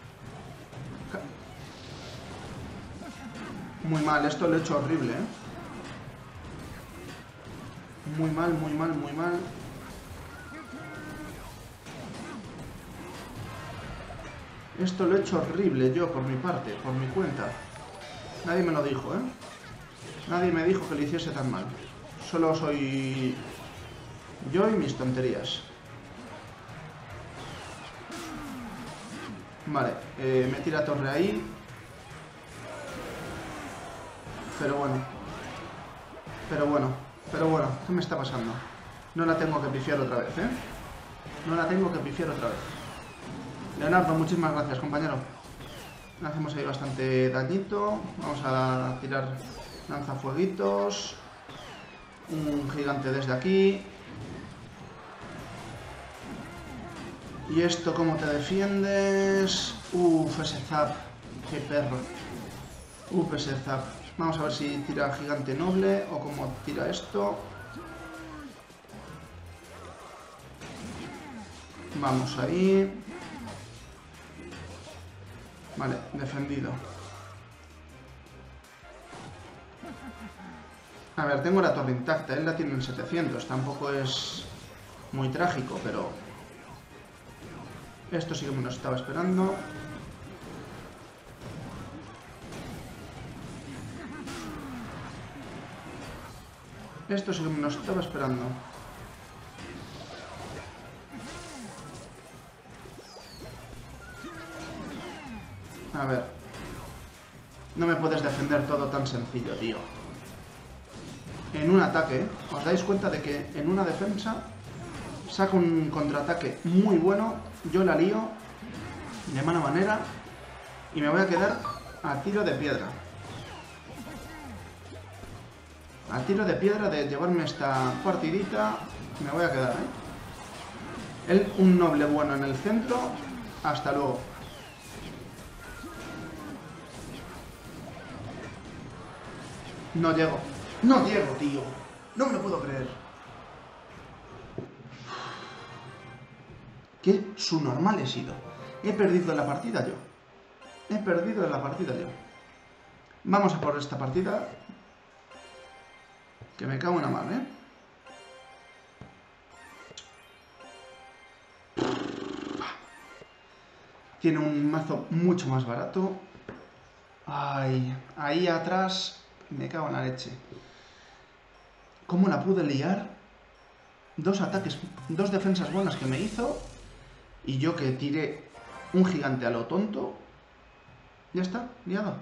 Muy mal, esto lo he hecho horrible, Muy mal, muy mal, muy mal. Esto lo he hecho horrible yo, por mi parte, por mi cuenta. Nadie me lo dijo, Nadie me dijo que lo hiciese tan mal. Solo soy yo y mis tonterías. Vale, me tira torre ahí. Pero bueno, ¿qué me está pasando? No la tengo que pifiar otra vez, No la tengo que pifiar otra vez. Leonardo, muchísimas gracias, compañero. Hacemos ahí bastante dañito. Vamos a tirar lanzafueguitos. Un gigante desde aquí. ¿Y esto cómo te defiendes? Uf, ese zap. Qué perro. Uf, ese zap. Vamos a ver si tira gigante noble o cómo tira esto. Vamos ahí. Vale, defendido. A ver, tengo la torre intacta. Él la tiene en 700. Tampoco es muy trágico, pero... Esto sí que me lo estaba esperando. Esto sí que me lo estaba esperando. A ver. No me puedes defender todo tan sencillo, tío. En un ataque, ¿os dais cuenta de que en una defensa saco un contraataque muy bueno, yo la lío de mala manera y me voy a quedar a tiro de piedra? A tiro de piedra de llevarme esta partidita, me voy a quedar, Él, un noble bueno en el centro, hasta luego. No llego. No llego, tío. No me lo puedo creer. Qué subnormal he sido. He perdido la partida yo. He perdido la partida yo. Vamos a por esta partida. Que me cago en la mano, Tiene un mazo mucho más barato. Ay, ahí atrás me cago en la leche. ¿Cómo la pude liar? 2 ataques, 2 defensas buenas que me hizo. Y yo que tiré un gigante a lo tonto. Ya está, liado.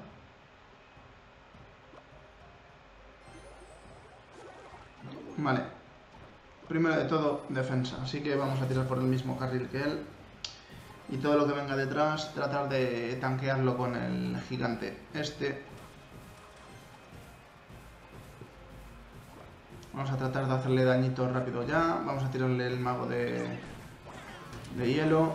Vale. Primero de todo, defensa. Así que vamos a tirar por el mismo carril que él. Y todo lo que venga detrás, tratar de tanquearlo con el gigante este. Vamos a tratar de hacerle dañito rápido ya. Vamos a tirarle el mago de hielo.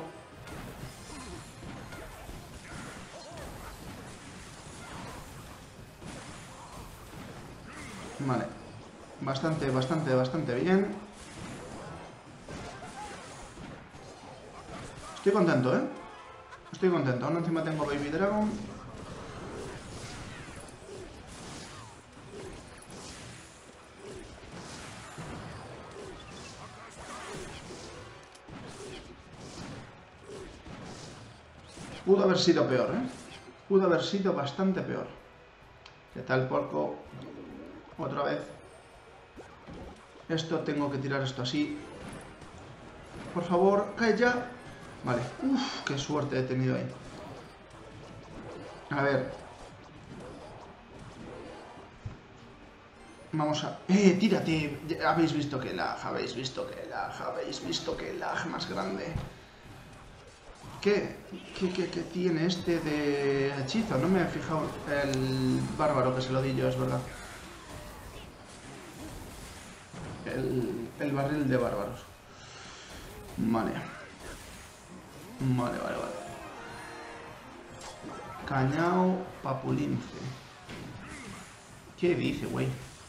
Vale. Bastante bien. Estoy contento, ¿eh? Estoy contento. Aún encima tengo Baby Dragon. Pudo haber sido peor, ¿eh? Pudo haber sido bastante peor. ¿Qué tal, porco? Otra vez. Esto tengo que tirar esto así. Por favor, cae ya. Vale. Uf, qué suerte he tenido ahí. A ver. Vamos a... tírate. Habéis visto que lag, habéis visto que lag más grande. ¿Qué tiene este de hechizo? No me he fijado el bárbaro que se lo di yo, es verdad. El barril de bárbaros. Vale. Vale. Cañao Papulince. ¿Qué dice, güey?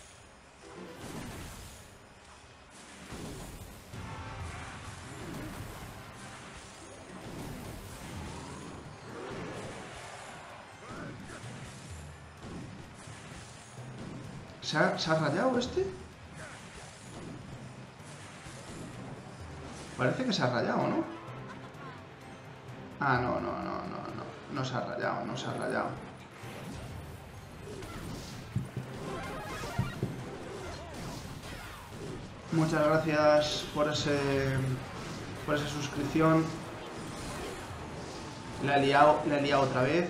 ¿Se ha rayado este? Parece que se ha rayado, ¿no? Ah, no. No se ha rayado. Muchas gracias por esa suscripción. La he liado otra vez.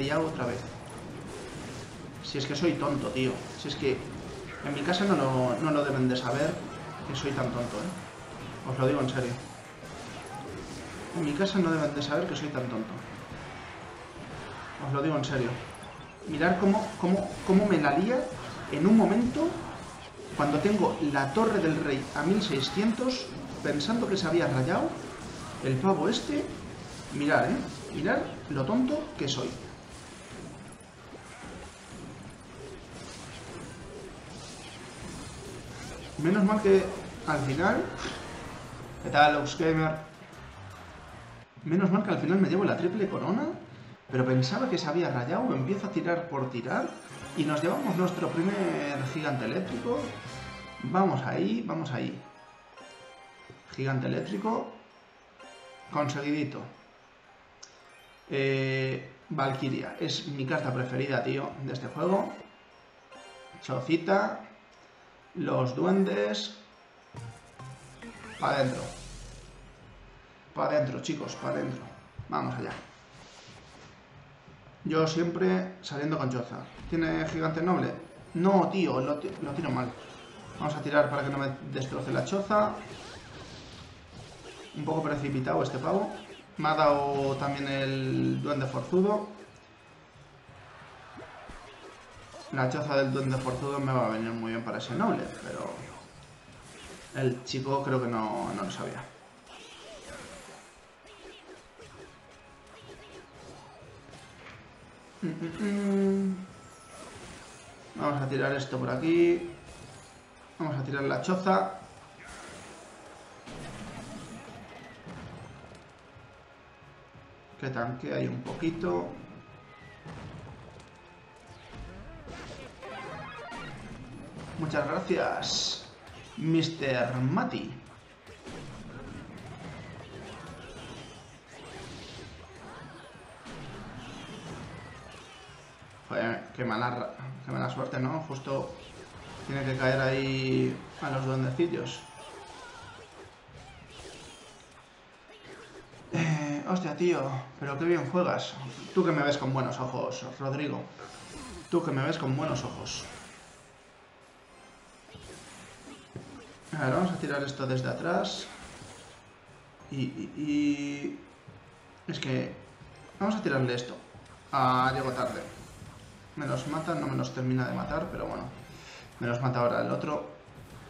Si es que soy tonto, tío. Si es que en mi casa no lo deben de saber que soy tan tonto, ¿eh? Os lo digo en serio. En mi casa no deben de saber que soy tan tonto. Os lo digo en serio. Mirad cómo me la lía en un momento cuando tengo la torre del rey a 1600 pensando que se había rayado el pavo este. Mirad, mirad lo tonto que soy. Menos mal que al final... ¿Qué tal, Luxgamer? Menos mal que al final me llevo la triple corona, pero pensaba que se había rayado, empiezo a tirar por tirar y nos llevamos nuestro primer gigante eléctrico. Vamos ahí. Gigante eléctrico. Conseguidito. Valkyria. Es mi carta preferida, tío, de este juego. Chocita. Los duendes. Para adentro. Para adentro, chicos, para adentro. Vamos allá. Yo siempre saliendo con choza. ¿Tiene gigante noble? No, tío, lo tiro mal. Vamos a tirar para que no me destroce la choza. Un poco precipitado este pavo. Me ha dado también el duende forzudo. La choza del duende forzudo me va a venir muy bien para ese noble, pero el chico creo que no lo sabía. Vamos a tirar esto por aquí. Vamos a tirar la choza. Que tanque hay un poquito. Muchas gracias, Mr. Mati. Joder, qué mala suerte, ¿no? Justo tiene que caer ahí a los duendecillos. Hostia, tío, pero qué bien juegas. Tú que me ves con buenos ojos, Rodrigo. Tú que me ves con buenos ojos. A ver, vamos a tirar esto desde atrás. Y... Es que... Vamos a tirarle esto. Ah, llego tarde. Me los mata, no me los termina de matar, pero bueno. Me los mata ahora el otro.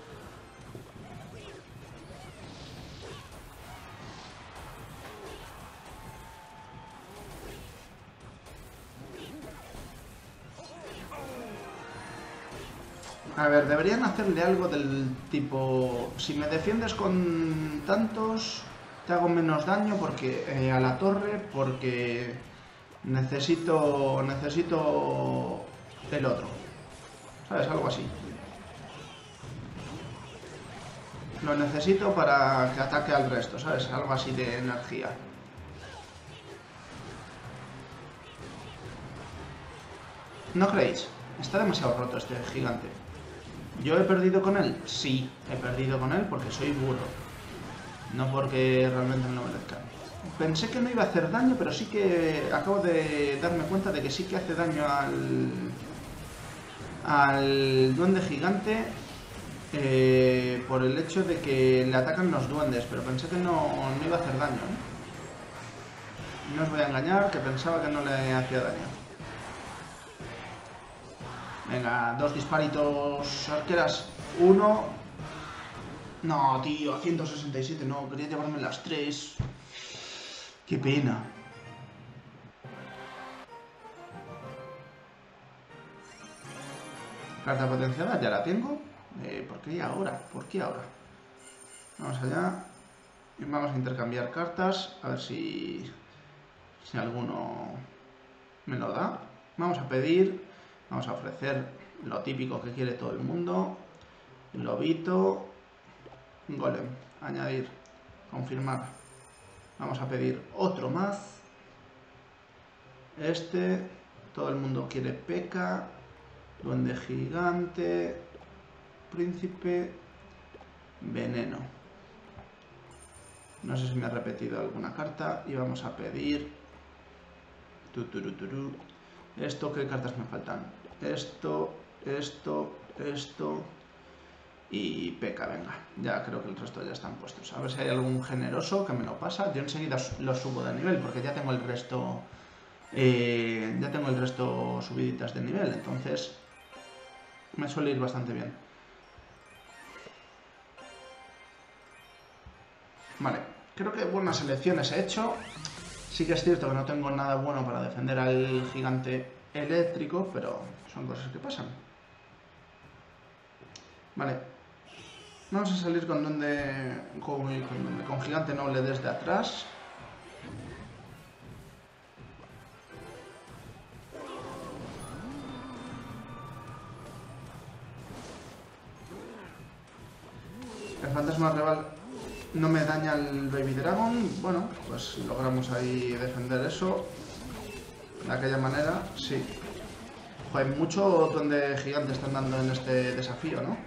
A ver, deberían hacerle algo del tipo... Si me defiendes con tantos, te hago menos daño porque a la torre porque necesito el otro. ¿Sabes? Algo así. Lo necesito para que ataque al resto, ¿sabes? Algo así de energía. ¿No creéis? Está demasiado roto este gigante. ¿Yo he perdido con él? Sí, he perdido con él porque soy burro. No porque realmente me lo merezca. Pensé que no iba a hacer daño, pero sí que acabo de darme cuenta de que sí que hace daño al duende gigante por el hecho de que le atacan los duendes, pero pensé que no iba a hacer daño, ¿eh? No os voy a engañar, que pensaba que no le hacía daño. Venga, 2 disparitos arqueras. 1. No, tío, 167, no, quería llevarme las 3. Qué pena. Carta potenciada, ya la tengo. ¿Por qué ahora? ¿Por qué ahora? Vamos allá. Y vamos a intercambiar cartas. A ver si alguno me lo da. Vamos a pedir. Vamos a ofrecer lo típico que quiere todo el mundo. Lobito. Golem. Añadir. Confirmar. Vamos a pedir otro más. Todo el mundo quiere P.E.K.K.A. Duende gigante. Príncipe. Veneno. No sé si me ha repetido alguna carta. Y vamos a pedir... Esto, ¿qué cartas me faltan? Esto... Y P.E.K.K.A, venga. Ya creo que el resto ya están puestos. A ver si hay algún generoso que me lo pasa. Yo enseguida lo subo de nivel porque ya tengo el resto... ya tengo el resto subiditas de nivel. Entonces... me suele ir bastante bien. Vale, creo que buenas elecciones he hecho. Sí que es cierto que no tengo nada bueno para defender al gigante eléctrico, pero son cosas que pasan. Vale. Vamos a salir con gigante noble desde atrás. El fantasma rival no me daña el Baby Dragon. Bueno, pues logramos ahí defender eso. De aquella manera, sí. Joder, mucho duende gigante están dando en este desafío, ¿no?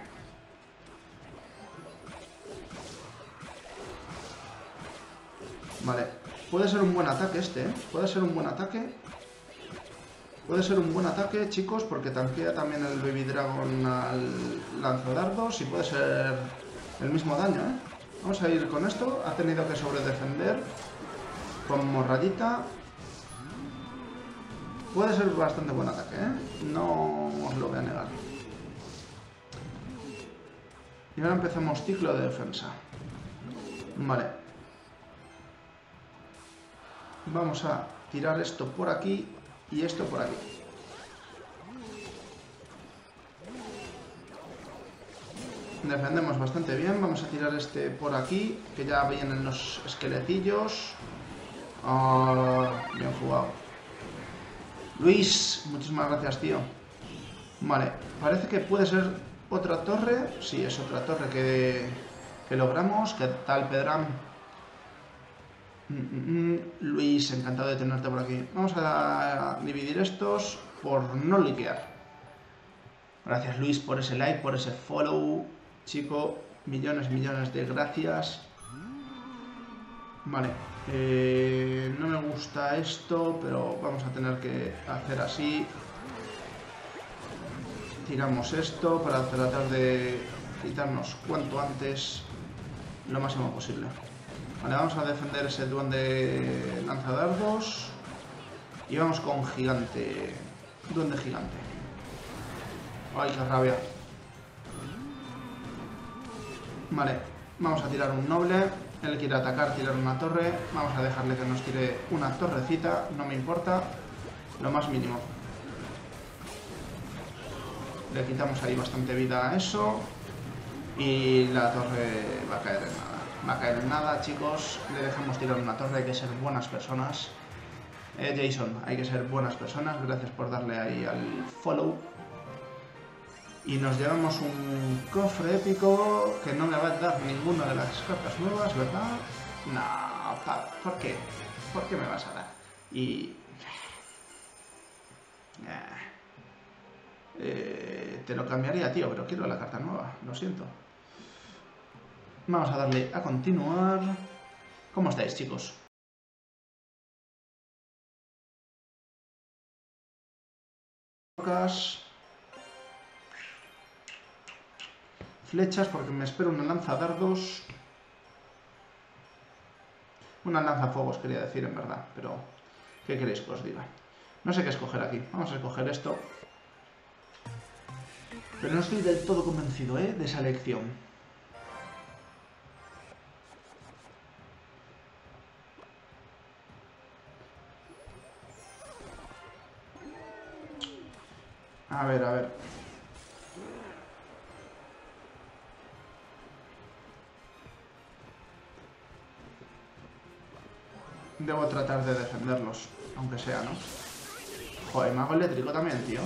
Vale. Puede ser un buen ataque este, ¿eh? Puede ser un buen ataque. Puede ser un buen ataque, chicos, porque tanquea también el Baby Dragon al lanzadardos y puede ser el mismo daño, ¿eh? Vamos a ir con esto. Ha tenido que sobredefender con morrayita. Puede ser bastante buen ataque, ¿eh? No os lo voy a negar. Y ahora empezamos ciclo de defensa. Vale. Vamos a tirar esto por aquí y esto por aquí. Defendemos bastante bien. Vamos a tirar este por aquí, que ya vienen los esqueletillos. Oh, bien jugado. Luis, muchísimas gracias, tío. Vale, parece que puede ser otra torre. Sí, es otra torre que logramos. ¿Qué tal, Pedram? Luis, encantado de tenerte por aquí. Vamos a dividir estos por no liquear. Gracias, Luis, por ese like, por ese follow. Chico, millones de gracias. Vale. No me gusta esto, pero vamos a tener que hacer así. Tiramos esto para tratar de quitarnos cuanto antes lo máximo posible. Vale, vamos a defender ese duende lanzadardos. Y vamos con gigante. Duende gigante. Ay, qué rabia. Vale, vamos a tirar un noble. Él quiere atacar, tirar una torre. Vamos a dejarle que nos tire una torrecita. No me importa. Lo más mínimo. Le quitamos ahí bastante vida a eso. Y la torre va a caer en nada. Va a caer en nada, chicos. Le dejamos tirar una torre, hay que ser buenas personas. Jason, hay que ser buenas personas. Gracias por darle ahí al follow. Y nos llevamos un cofre épico que no me va a dar ninguna de las cartas nuevas, ¿verdad? No, ¿por qué? ¿Por qué me vas a dar? Y... te lo cambiaría, tío, pero quiero la carta nueva, lo siento. Vamos a darle a continuar. ¿Cómo estáis, chicos? Flechas, porque me espero una lanza dardos. Una lanzafuegos quería decir, en verdad, pero ¿qué queréis que os diga? No sé qué escoger aquí. Vamos a escoger esto. Pero no estoy del todo convencido, de esa elección. A ver, a ver. Debo tratar de defenderlos, aunque sea, ¿no? Joder, mago eléctrico también, tío.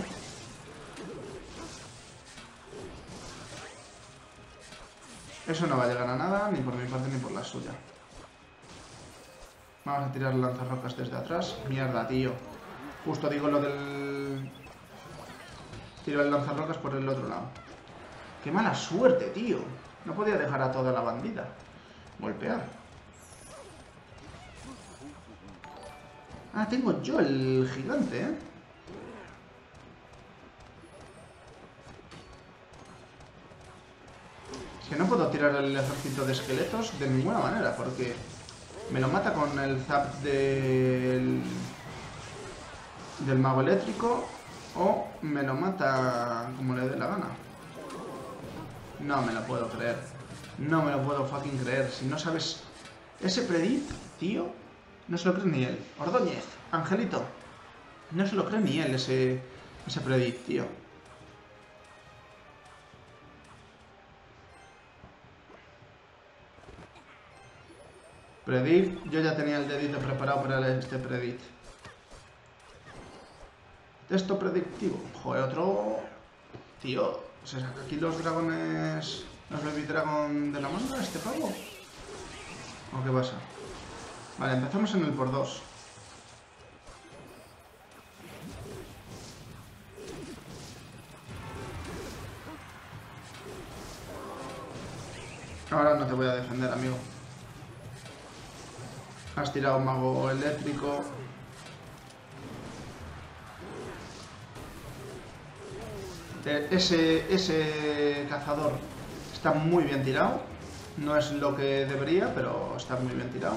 Eso no va a llegar a nada, ni por mi parte ni por la suya. Vamos a tirar lanzarrocas desde atrás. Mierda, tío. Justo digo lo del... Tiro el lanzarrocas por el otro lado. ¡Qué mala suerte, tío! No podía dejar a toda la bandida golpear. Ah, tengo yo el gigante, ¿eh? Es que no puedo tirar el ejército de esqueletos de ninguna manera, porque me lo mata con el zap del mago eléctrico, o me lo mata como le dé la gana. No me lo puedo creer. No me lo puedo fucking creer. Si no sabes... Ese predict, tío, no se lo cree ni él. Ordóñez, Angelito, no se lo cree ni él ese predict, tío. Predict, yo ya tenía el dedito preparado para este predict. Texto predictivo. Joder, otro... Tío, ¿se saca aquí los dragones... los baby dragon de la manga, este pavo? ¿O qué pasa? Vale, empezamos en el por 2. Ahora no te voy a defender, amigo. Has tirado un mago eléctrico. Ese cazador está muy bien tirado. No es lo que debería, pero está muy bien tirado.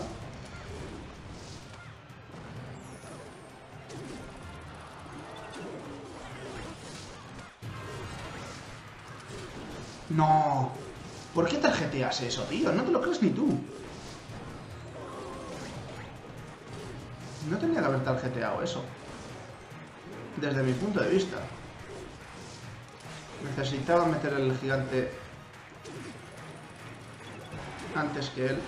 No. ¿Por qué tarjeteas eso, tío? No te lo crees ni tú. No tenía que haber tarjeteado eso. Desde mi punto de vista. Necesitaba meter el gigante antes que él.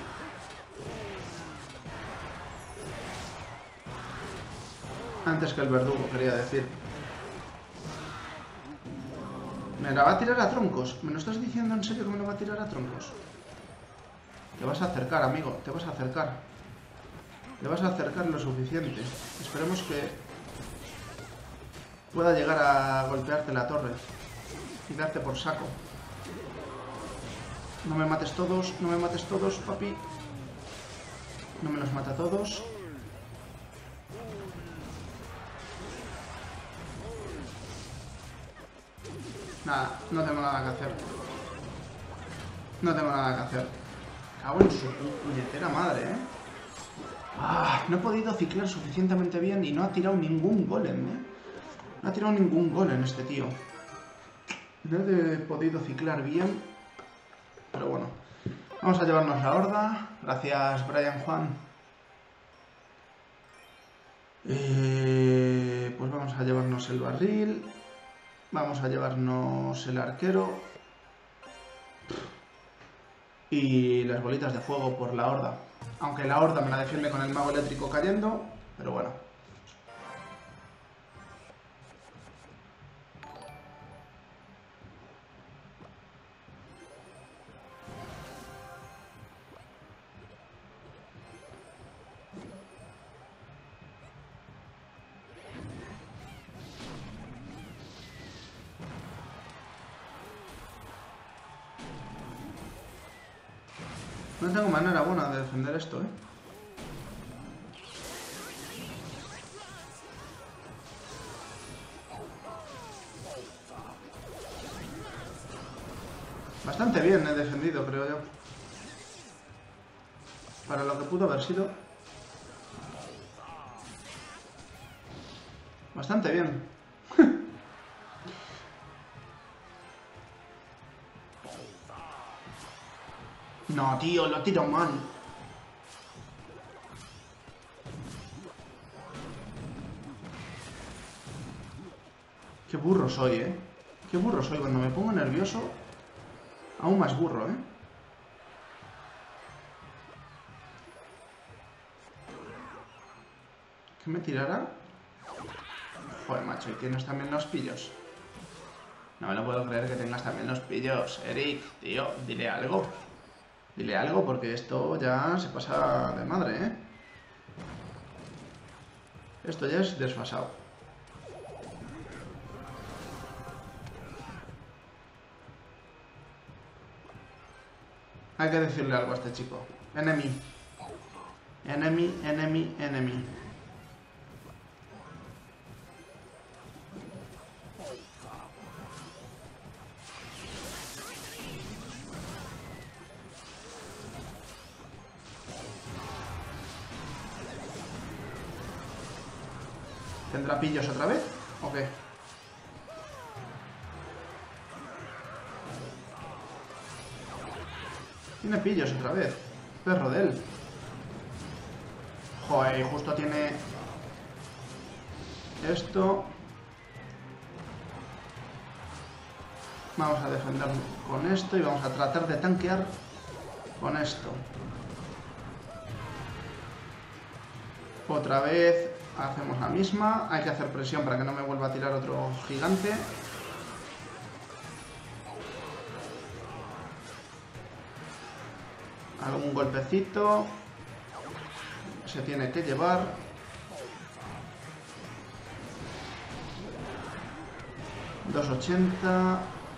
Antes que el verdugo, quería decir. ¿Me la va a tirar a troncos? ¿Me lo estás diciendo en serio que me lo va a tirar a troncos? Te vas a acercar, amigo. Te vas a acercar. Te vas a acercar lo suficiente. Esperemos que pueda llegar a golpearte la torre y darte por saco. No me mates todos, no me mates todos, papi. No me los mata todos. Nada, no tengo nada que hacer. No tengo nada que hacer. Cago en su puñetera madre, ¿eh? Ah, no he podido ciclar suficientemente bien y no ha tirado ningún golem, ¿eh? No ha tirado ningún golem este tío. No he podido ciclar bien. Pero bueno. Vamos a llevarnos la horda. Gracias, Brian Juan. Pues vamos a llevarnos el barril. Vamos a llevarnos el arquero. Y las bolitas de fuego por la horda. Aunque la horda me la defiende con el mago eléctrico cayendo. Pero bueno. No tengo manera buena de defender esto, ¿eh? Bastante bien he defendido, creo yo. Para lo que pudo haber sido. Bastante bien. No, tío, lo tiro mal. Qué burro soy, ¿eh? Qué burro soy. Cuando me pongo nervioso, aún más burro, ¿eh? ¿Qué me tirará? Joder, macho, ¿y tienes también los pillos? No me lo puedo creer que tengas también los pillos. Eric, tío, dile algo. Dile algo, porque esto ya se pasa de madre, ¿eh? Esto ya es desfasado. Hay que decirle algo a este chico. Enemy. Enemy, enemy, enemy. ¿Tendrá pillos otra vez? ¿O qué? Tiene pillos otra vez. Perro de él. Joder, y justo tiene esto. Vamos a defender con esto y vamos a tratar de tanquear con esto. Otra vez hacemos la misma. Hay que hacer presión para que no me vuelva a tirar otro gigante. Algún golpecito. Se tiene que llevar. $2.80.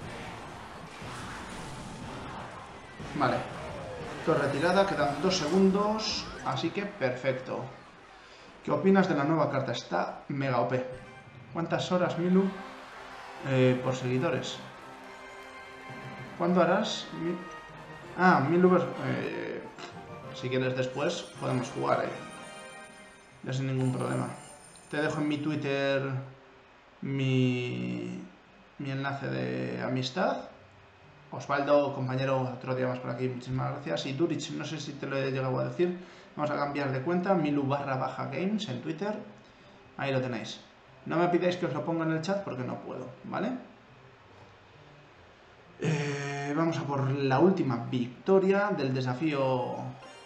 Vale. Torre retirada. Quedan 2 segundos. Así que perfecto. ¿Qué opinas de la nueva carta? Está mega OP. ¿Cuántas horas, Milu? Por seguidores. ¿Cuándo harás? Milu... si quieres después, podemos jugar, ya sin ningún problema. Te dejo en mi Twitter mi enlace de amistad. Osvaldo, compañero, otro día más por aquí, muchísimas gracias. Y Durich, no sé si te lo he llegado a decir. Vamos a cambiar de cuenta, Milu_Games en Twitter. Ahí lo tenéis. No me pidáis que os lo ponga en el chat porque no puedo, ¿vale? Vamos a por la última victoria del desafío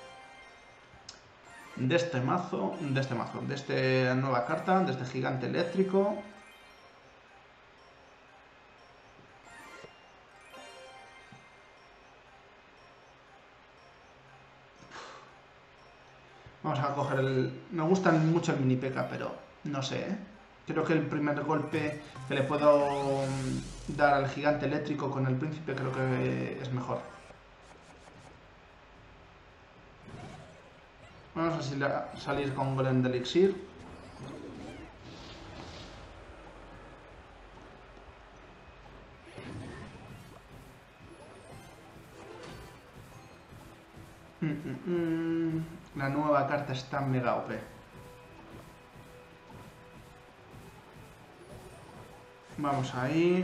de esta nueva carta, de este gigante eléctrico. Vamos a coger el... Me gusta mucho el mini P.E.K.K.A, pero no sé, ¿eh? Creo que el primer golpe que le puedo dar al gigante eléctrico con el príncipe creo que es mejor. Vamos a salir con Golem de Elixir. La nueva carta está mega OP. Vamos ahí.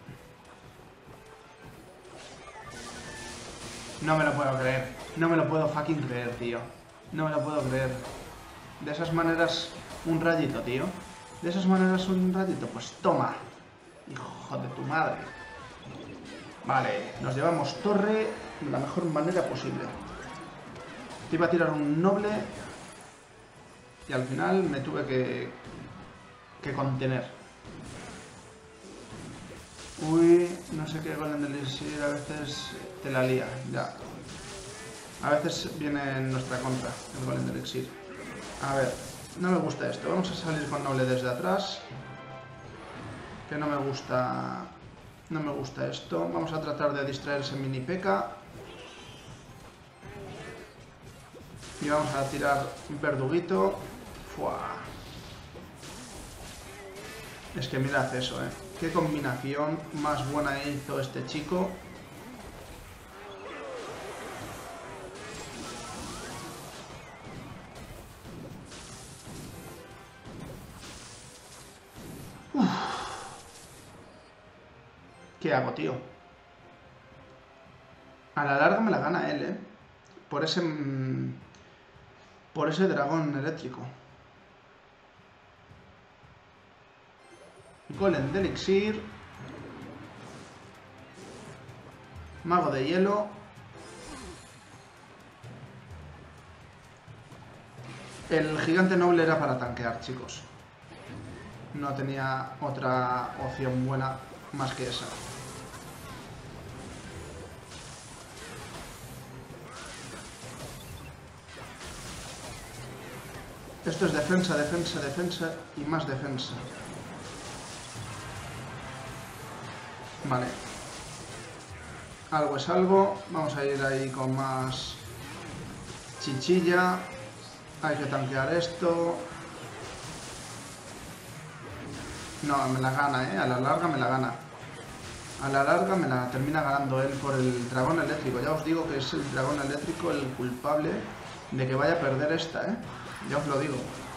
No me lo puedo creer. No me lo puedo fucking creer, tío. No me lo puedo creer. De esas maneras, un rayito, tío. De esas maneras, un rayito. Pues toma. Hijo de tu madre. Vale, nos llevamos torre de la mejor manera posible. Te iba a tirar un noble y al final me tuve que contener. Uy, no sé qué golem del elixir, a veces te la lía, ya. A veces viene en nuestra contra el golem del elixir. A ver, no me gusta esto. Vamos a salir con noble desde atrás. Que no me gusta... No me gusta esto. Vamos a tratar de distraer ese mini P.E.K.K.A. Y vamos a tirar un verduguito. ¡Fua! Es que mirad eso, Qué combinación más buena hizo este chico. Uf. ¿Qué hago, tío? A la larga me la gana él, Por ese dragón eléctrico. Golem de elixir. Mago de hielo. El gigante noble era para tanquear, chicos. No tenía otra opción buena más que esa. Esto es defensa, defensa, defensa y más defensa. Vale. Algo es algo. Vamos a ir ahí con más chinchilla. Hay que tanquear esto. No, me la gana, A la larga me la gana. A la larga me la termina ganando él por el dragón eléctrico. Ya os digo que es el dragón eléctrico el culpable de que vaya a perder esta, Ya os lo digo.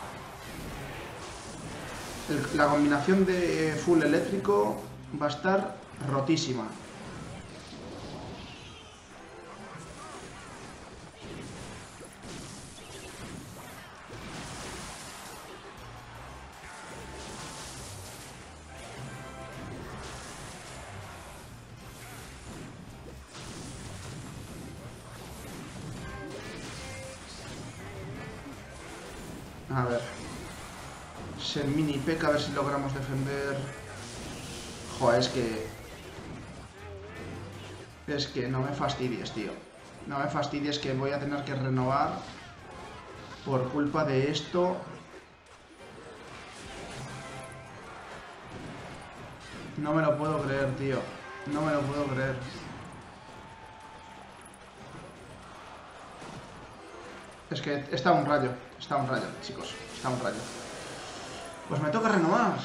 La combinación de full eléctrico va a estar rotísima. A ver. Es el mini P.E.K.K.A. a ver si logramos defender. Joder, es que no me fastidies, tío. No me fastidies que voy a tener que renovar por culpa de esto. No me lo puedo creer, tío. No me lo puedo creer. Es que está un rayo, chicos. Está un rayo. Pues me toca renovar.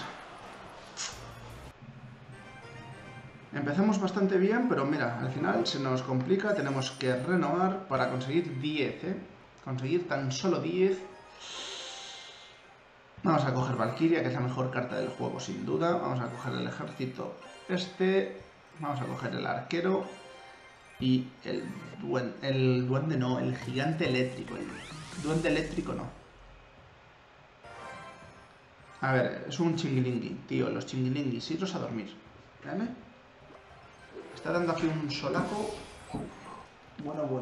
Empezamos bastante bien, pero mira, al final se nos complica. Tenemos que renovar para conseguir 10, Conseguir tan solo 10. Vamos a coger Valkyria, que es la mejor carta del juego, sin duda. Vamos a coger el ejército este. Vamos a coger el arquero. Y el duende no, el gigante eléctrico. El duende eléctrico no. A ver, es un chinguilingui, tío. Los chinguilinguis, iros a dormir. ¿Vale? Está dando aquí un solaco. Bueno, bueno.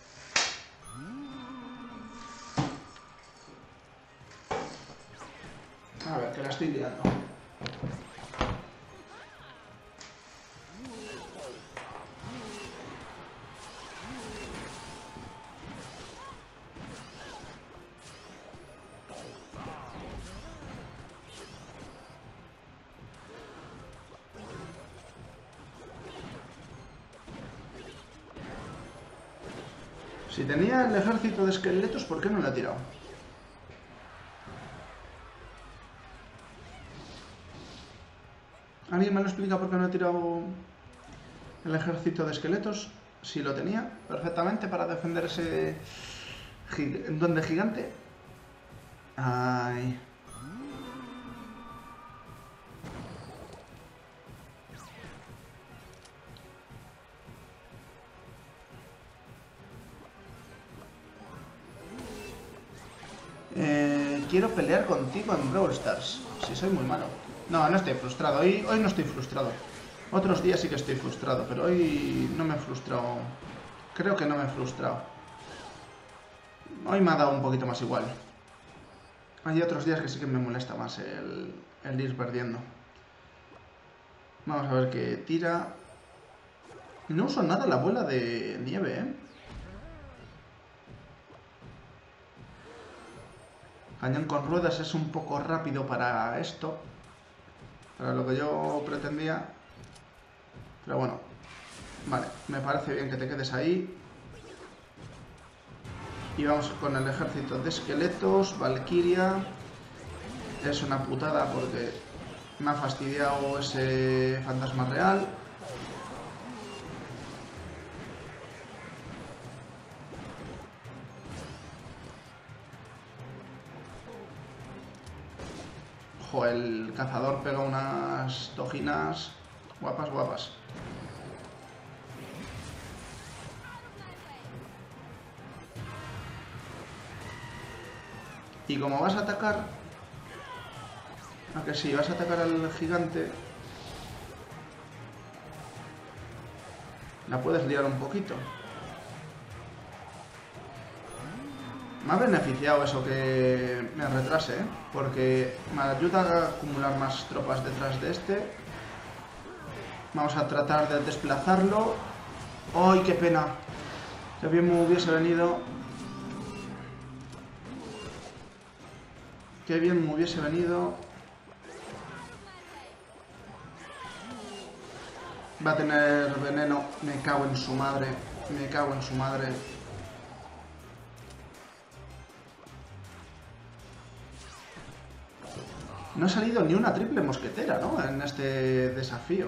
A ver, que la estoy liando. Si tenía el ejército de esqueletos, ¿por qué no lo ha tirado? ¿Alguien me lo explica por qué no ha tirado el ejército de esqueletos? Si lo tenía perfectamente para defender ese duende gigante. Ay. Quiero pelear contigo en Brawl Stars. Si soy muy malo. No, no estoy frustrado. Hoy no estoy frustrado. Otros días sí que estoy frustrado, pero hoy no me he frustrado. Creo que no me he frustrado. Hoy me ha dado un poquito más igual. Hay otros días que sí que me molesta más el ir perdiendo. Vamos a ver qué tira. No uso nada la bola de nieve, ¿eh? Cañón con ruedas es un poco rápido para esto. Para lo que yo pretendía. Pero bueno. Vale, me parece bien que te quedes ahí. Y vamos con el ejército de esqueletos. Valkyria. Es una putada porque me ha fastidiado ese fantasma real. Ojo, el cazador pega unas tojinas guapas, guapas. Y como vas a atacar... ¿A que sí? Vas a atacar al gigante... La puedes liar un poquito. Me ha beneficiado eso que me retrase, ¿eh? Porque me ayuda a acumular más tropas detrás de este. Vamos a tratar de desplazarlo. ¡Ay, qué pena! Que bien me hubiese venido... Qué bien me hubiese venido... Va a tener veneno. Me cago en su madre. Me cago en su madre. No ha salido ni una triple mosquetera, ¿no? En este desafío.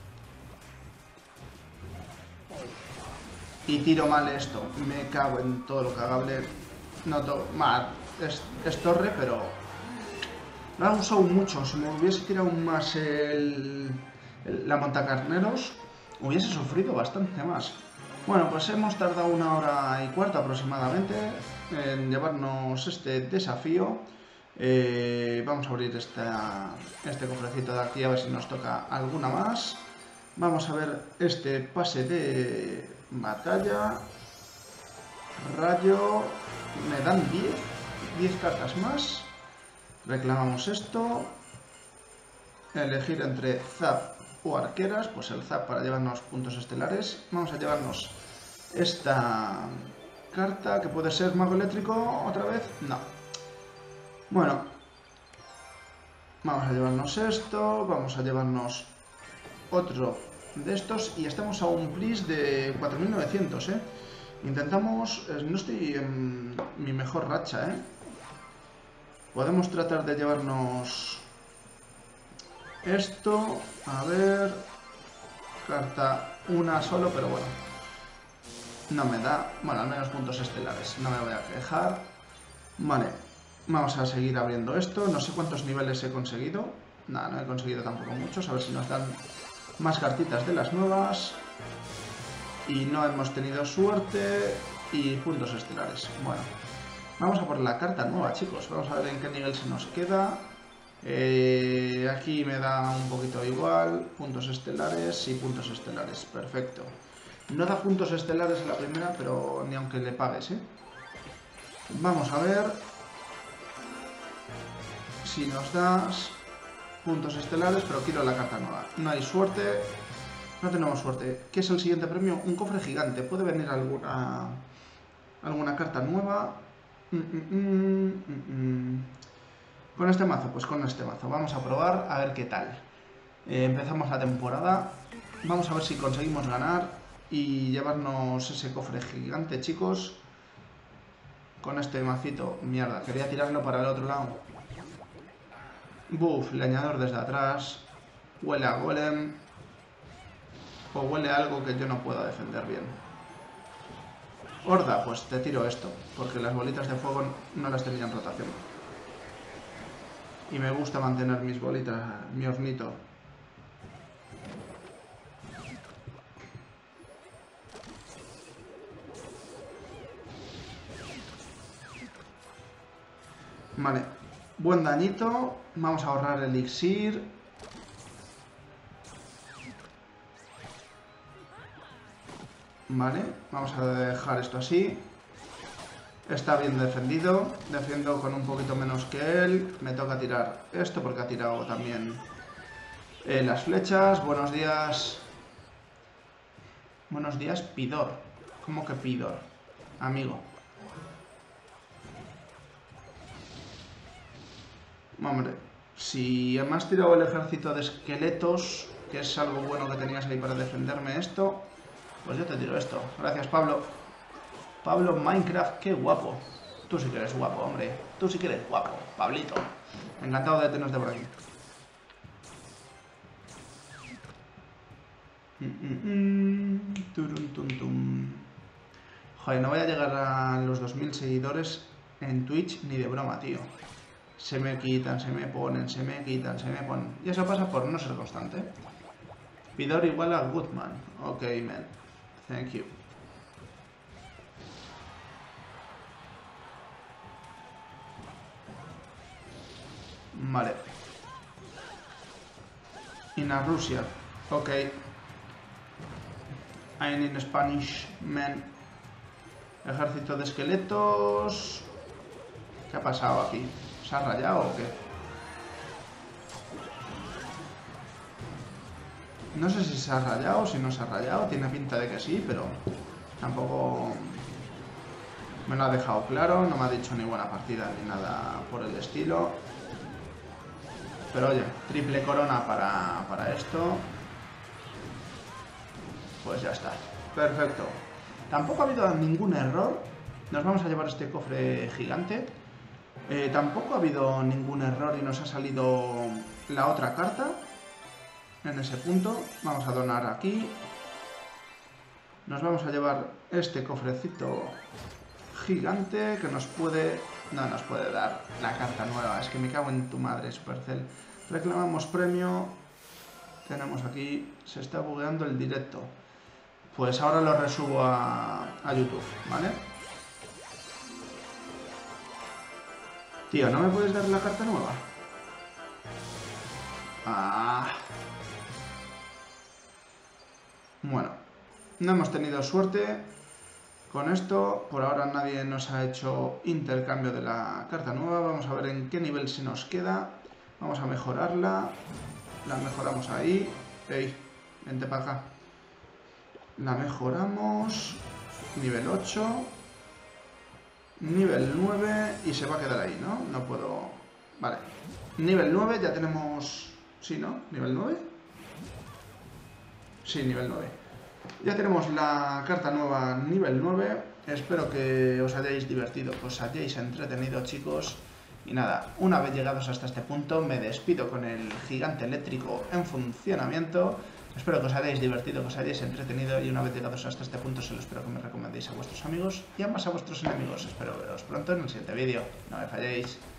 Y tiro mal esto. Me cago en todo lo cagable. No mal. Es torre, pero... Lo ha usado mucho. Si me hubiese tirado más la montacarneros, hubiese sufrido bastante más. Bueno, pues hemos tardado 1 hora y cuarto aproximadamente en llevarnos este desafío. Vamos a abrir este cofrecito de aquí a ver si nos toca alguna más. Vamos a ver este pase de batalla. Rayo. Me dan 10 cartas más. Reclamamos esto. Elegir entre zap o arqueras. Pues el zap para llevarnos puntos estelares. Vamos a llevarnos esta carta que puede ser mago eléctrico otra vez. No. Bueno, vamos a llevarnos esto, vamos a llevarnos otro de estos y estamos a un please de 4900, ¿eh? Intentamos, no estoy en mi mejor racha, ¿eh? Podemos tratar de llevarnos esto, a ver, carta una solo, pero bueno, no me da, bueno, al menos puntos estelares, no me voy a quejar, vale. Vamos a seguir abriendo esto. No sé cuántos niveles he conseguido. Nada, no he conseguido tampoco muchos. A ver si nos dan más cartitas de las nuevas. Y no hemos tenido suerte. Y puntos estelares. Bueno, vamos a por la carta nueva, chicos. Vamos a ver en qué nivel se nos queda. Aquí me da un poquito igual. Puntos estelares y puntos estelares. Perfecto. No da puntos estelares en la primera, pero ni aunque le pagues, ¿eh? Vamos a ver... Si nos das puntos estelares, pero quiero la carta nueva. No hay suerte. No tenemos suerte. ¿Qué es el siguiente premio? Un cofre gigante. ¿Puede venir alguna carta nueva? ¿Con este mazo? Pues con este mazo. Vamos a probar a ver qué tal. Empezamos la temporada. Vamos a ver si conseguimos ganar y llevarnos ese cofre gigante, chicos. Con este macito. Mierda, quería tirarlo para el otro lado. Buff, leñador desde atrás. Huele a golem. O huele a algo que yo no pueda defender bien. Horda, pues te tiro esto. Porque las bolitas de fuego no las tenía en rotación. Y me gusta mantener mis bolitas, mi hornito. Vale. Buen dañito. Vamos a ahorrar elixir. Vale, vamos a dejar esto así. Está bien defendido. Defiendo con un poquito menos que él. Me toca tirar esto porque ha tirado también las flechas. Buenos días. Buenos días, Pidor. ¿Cómo que Pidor? Amigo. Hombre, si me has tirado el ejército de esqueletos, que es algo bueno que tenías ahí para defenderme esto, pues yo te tiro esto. Gracias, Pablo. Pablo Minecraft, qué guapo. Tú sí que eres guapo, hombre. Tú sí que eres guapo, Pablito. Encantado de tenernos de por aquí. Joder, no voy a llegar a los 2000 seguidores en Twitch ni de broma, tío. Se me quitan, se me ponen, se me quitan, se me ponen. Y eso pasa por no ser constante. Pidor igual a Goodman. Ok, man. Thank you. Vale. In a Russia. Ok. I'm in Spanish, man. Ejército de esqueletos. ¿Qué ha pasado aquí? ¿Se ha rayado o qué? No sé si se ha rayado o si no se ha rayado. Tiene pinta de que sí, pero tampoco me lo ha dejado claro. No me ha dicho ni buena partida ni nada por el estilo. Pero oye, triple corona para esto. Pues ya está. Perfecto. Tampoco ha habido ningún error. Nos vamos a llevar este cofre gigante. Tampoco ha habido ningún error y nos ha salido la otra carta. En ese punto. Vamos a donar aquí. Nos vamos a llevar este cofrecito gigante que nos puede... No nos puede dar la carta nueva. Es que me cago en tu madre, Supercell. Reclamamos premio. Tenemos aquí... Se está bugueando el directo. Pues ahora lo resubo a YouTube, ¿vale? Tío, ¿no me puedes dar la carta nueva? Ah. Bueno, no hemos tenido suerte con esto. Por ahora nadie nos ha hecho intercambio de la carta nueva. Vamos a ver en qué nivel se nos queda. Vamos a mejorarla. La mejoramos ahí. Ey, vente para acá. La mejoramos. Nivel 8. Nivel 9. Y se va a quedar ahí, ¿no? No puedo... Vale. Nivel 9 ya tenemos... Sí, ¿no? ¿Nivel 9? Sí, nivel 9. Ya tenemos la carta nueva nivel 9. Espero que os hayáis divertido, que os hayáis entretenido, chicos. Y nada, una vez llegados hasta este punto, me despido con el gigante eléctrico en funcionamiento. Espero que os hayáis divertido, que os hayáis entretenido. Y una vez llegados hasta este punto, solo espero que me recomendéis a vuestros amigos y además a vuestros enemigos. Espero veros pronto en el siguiente vídeo. No me falléis.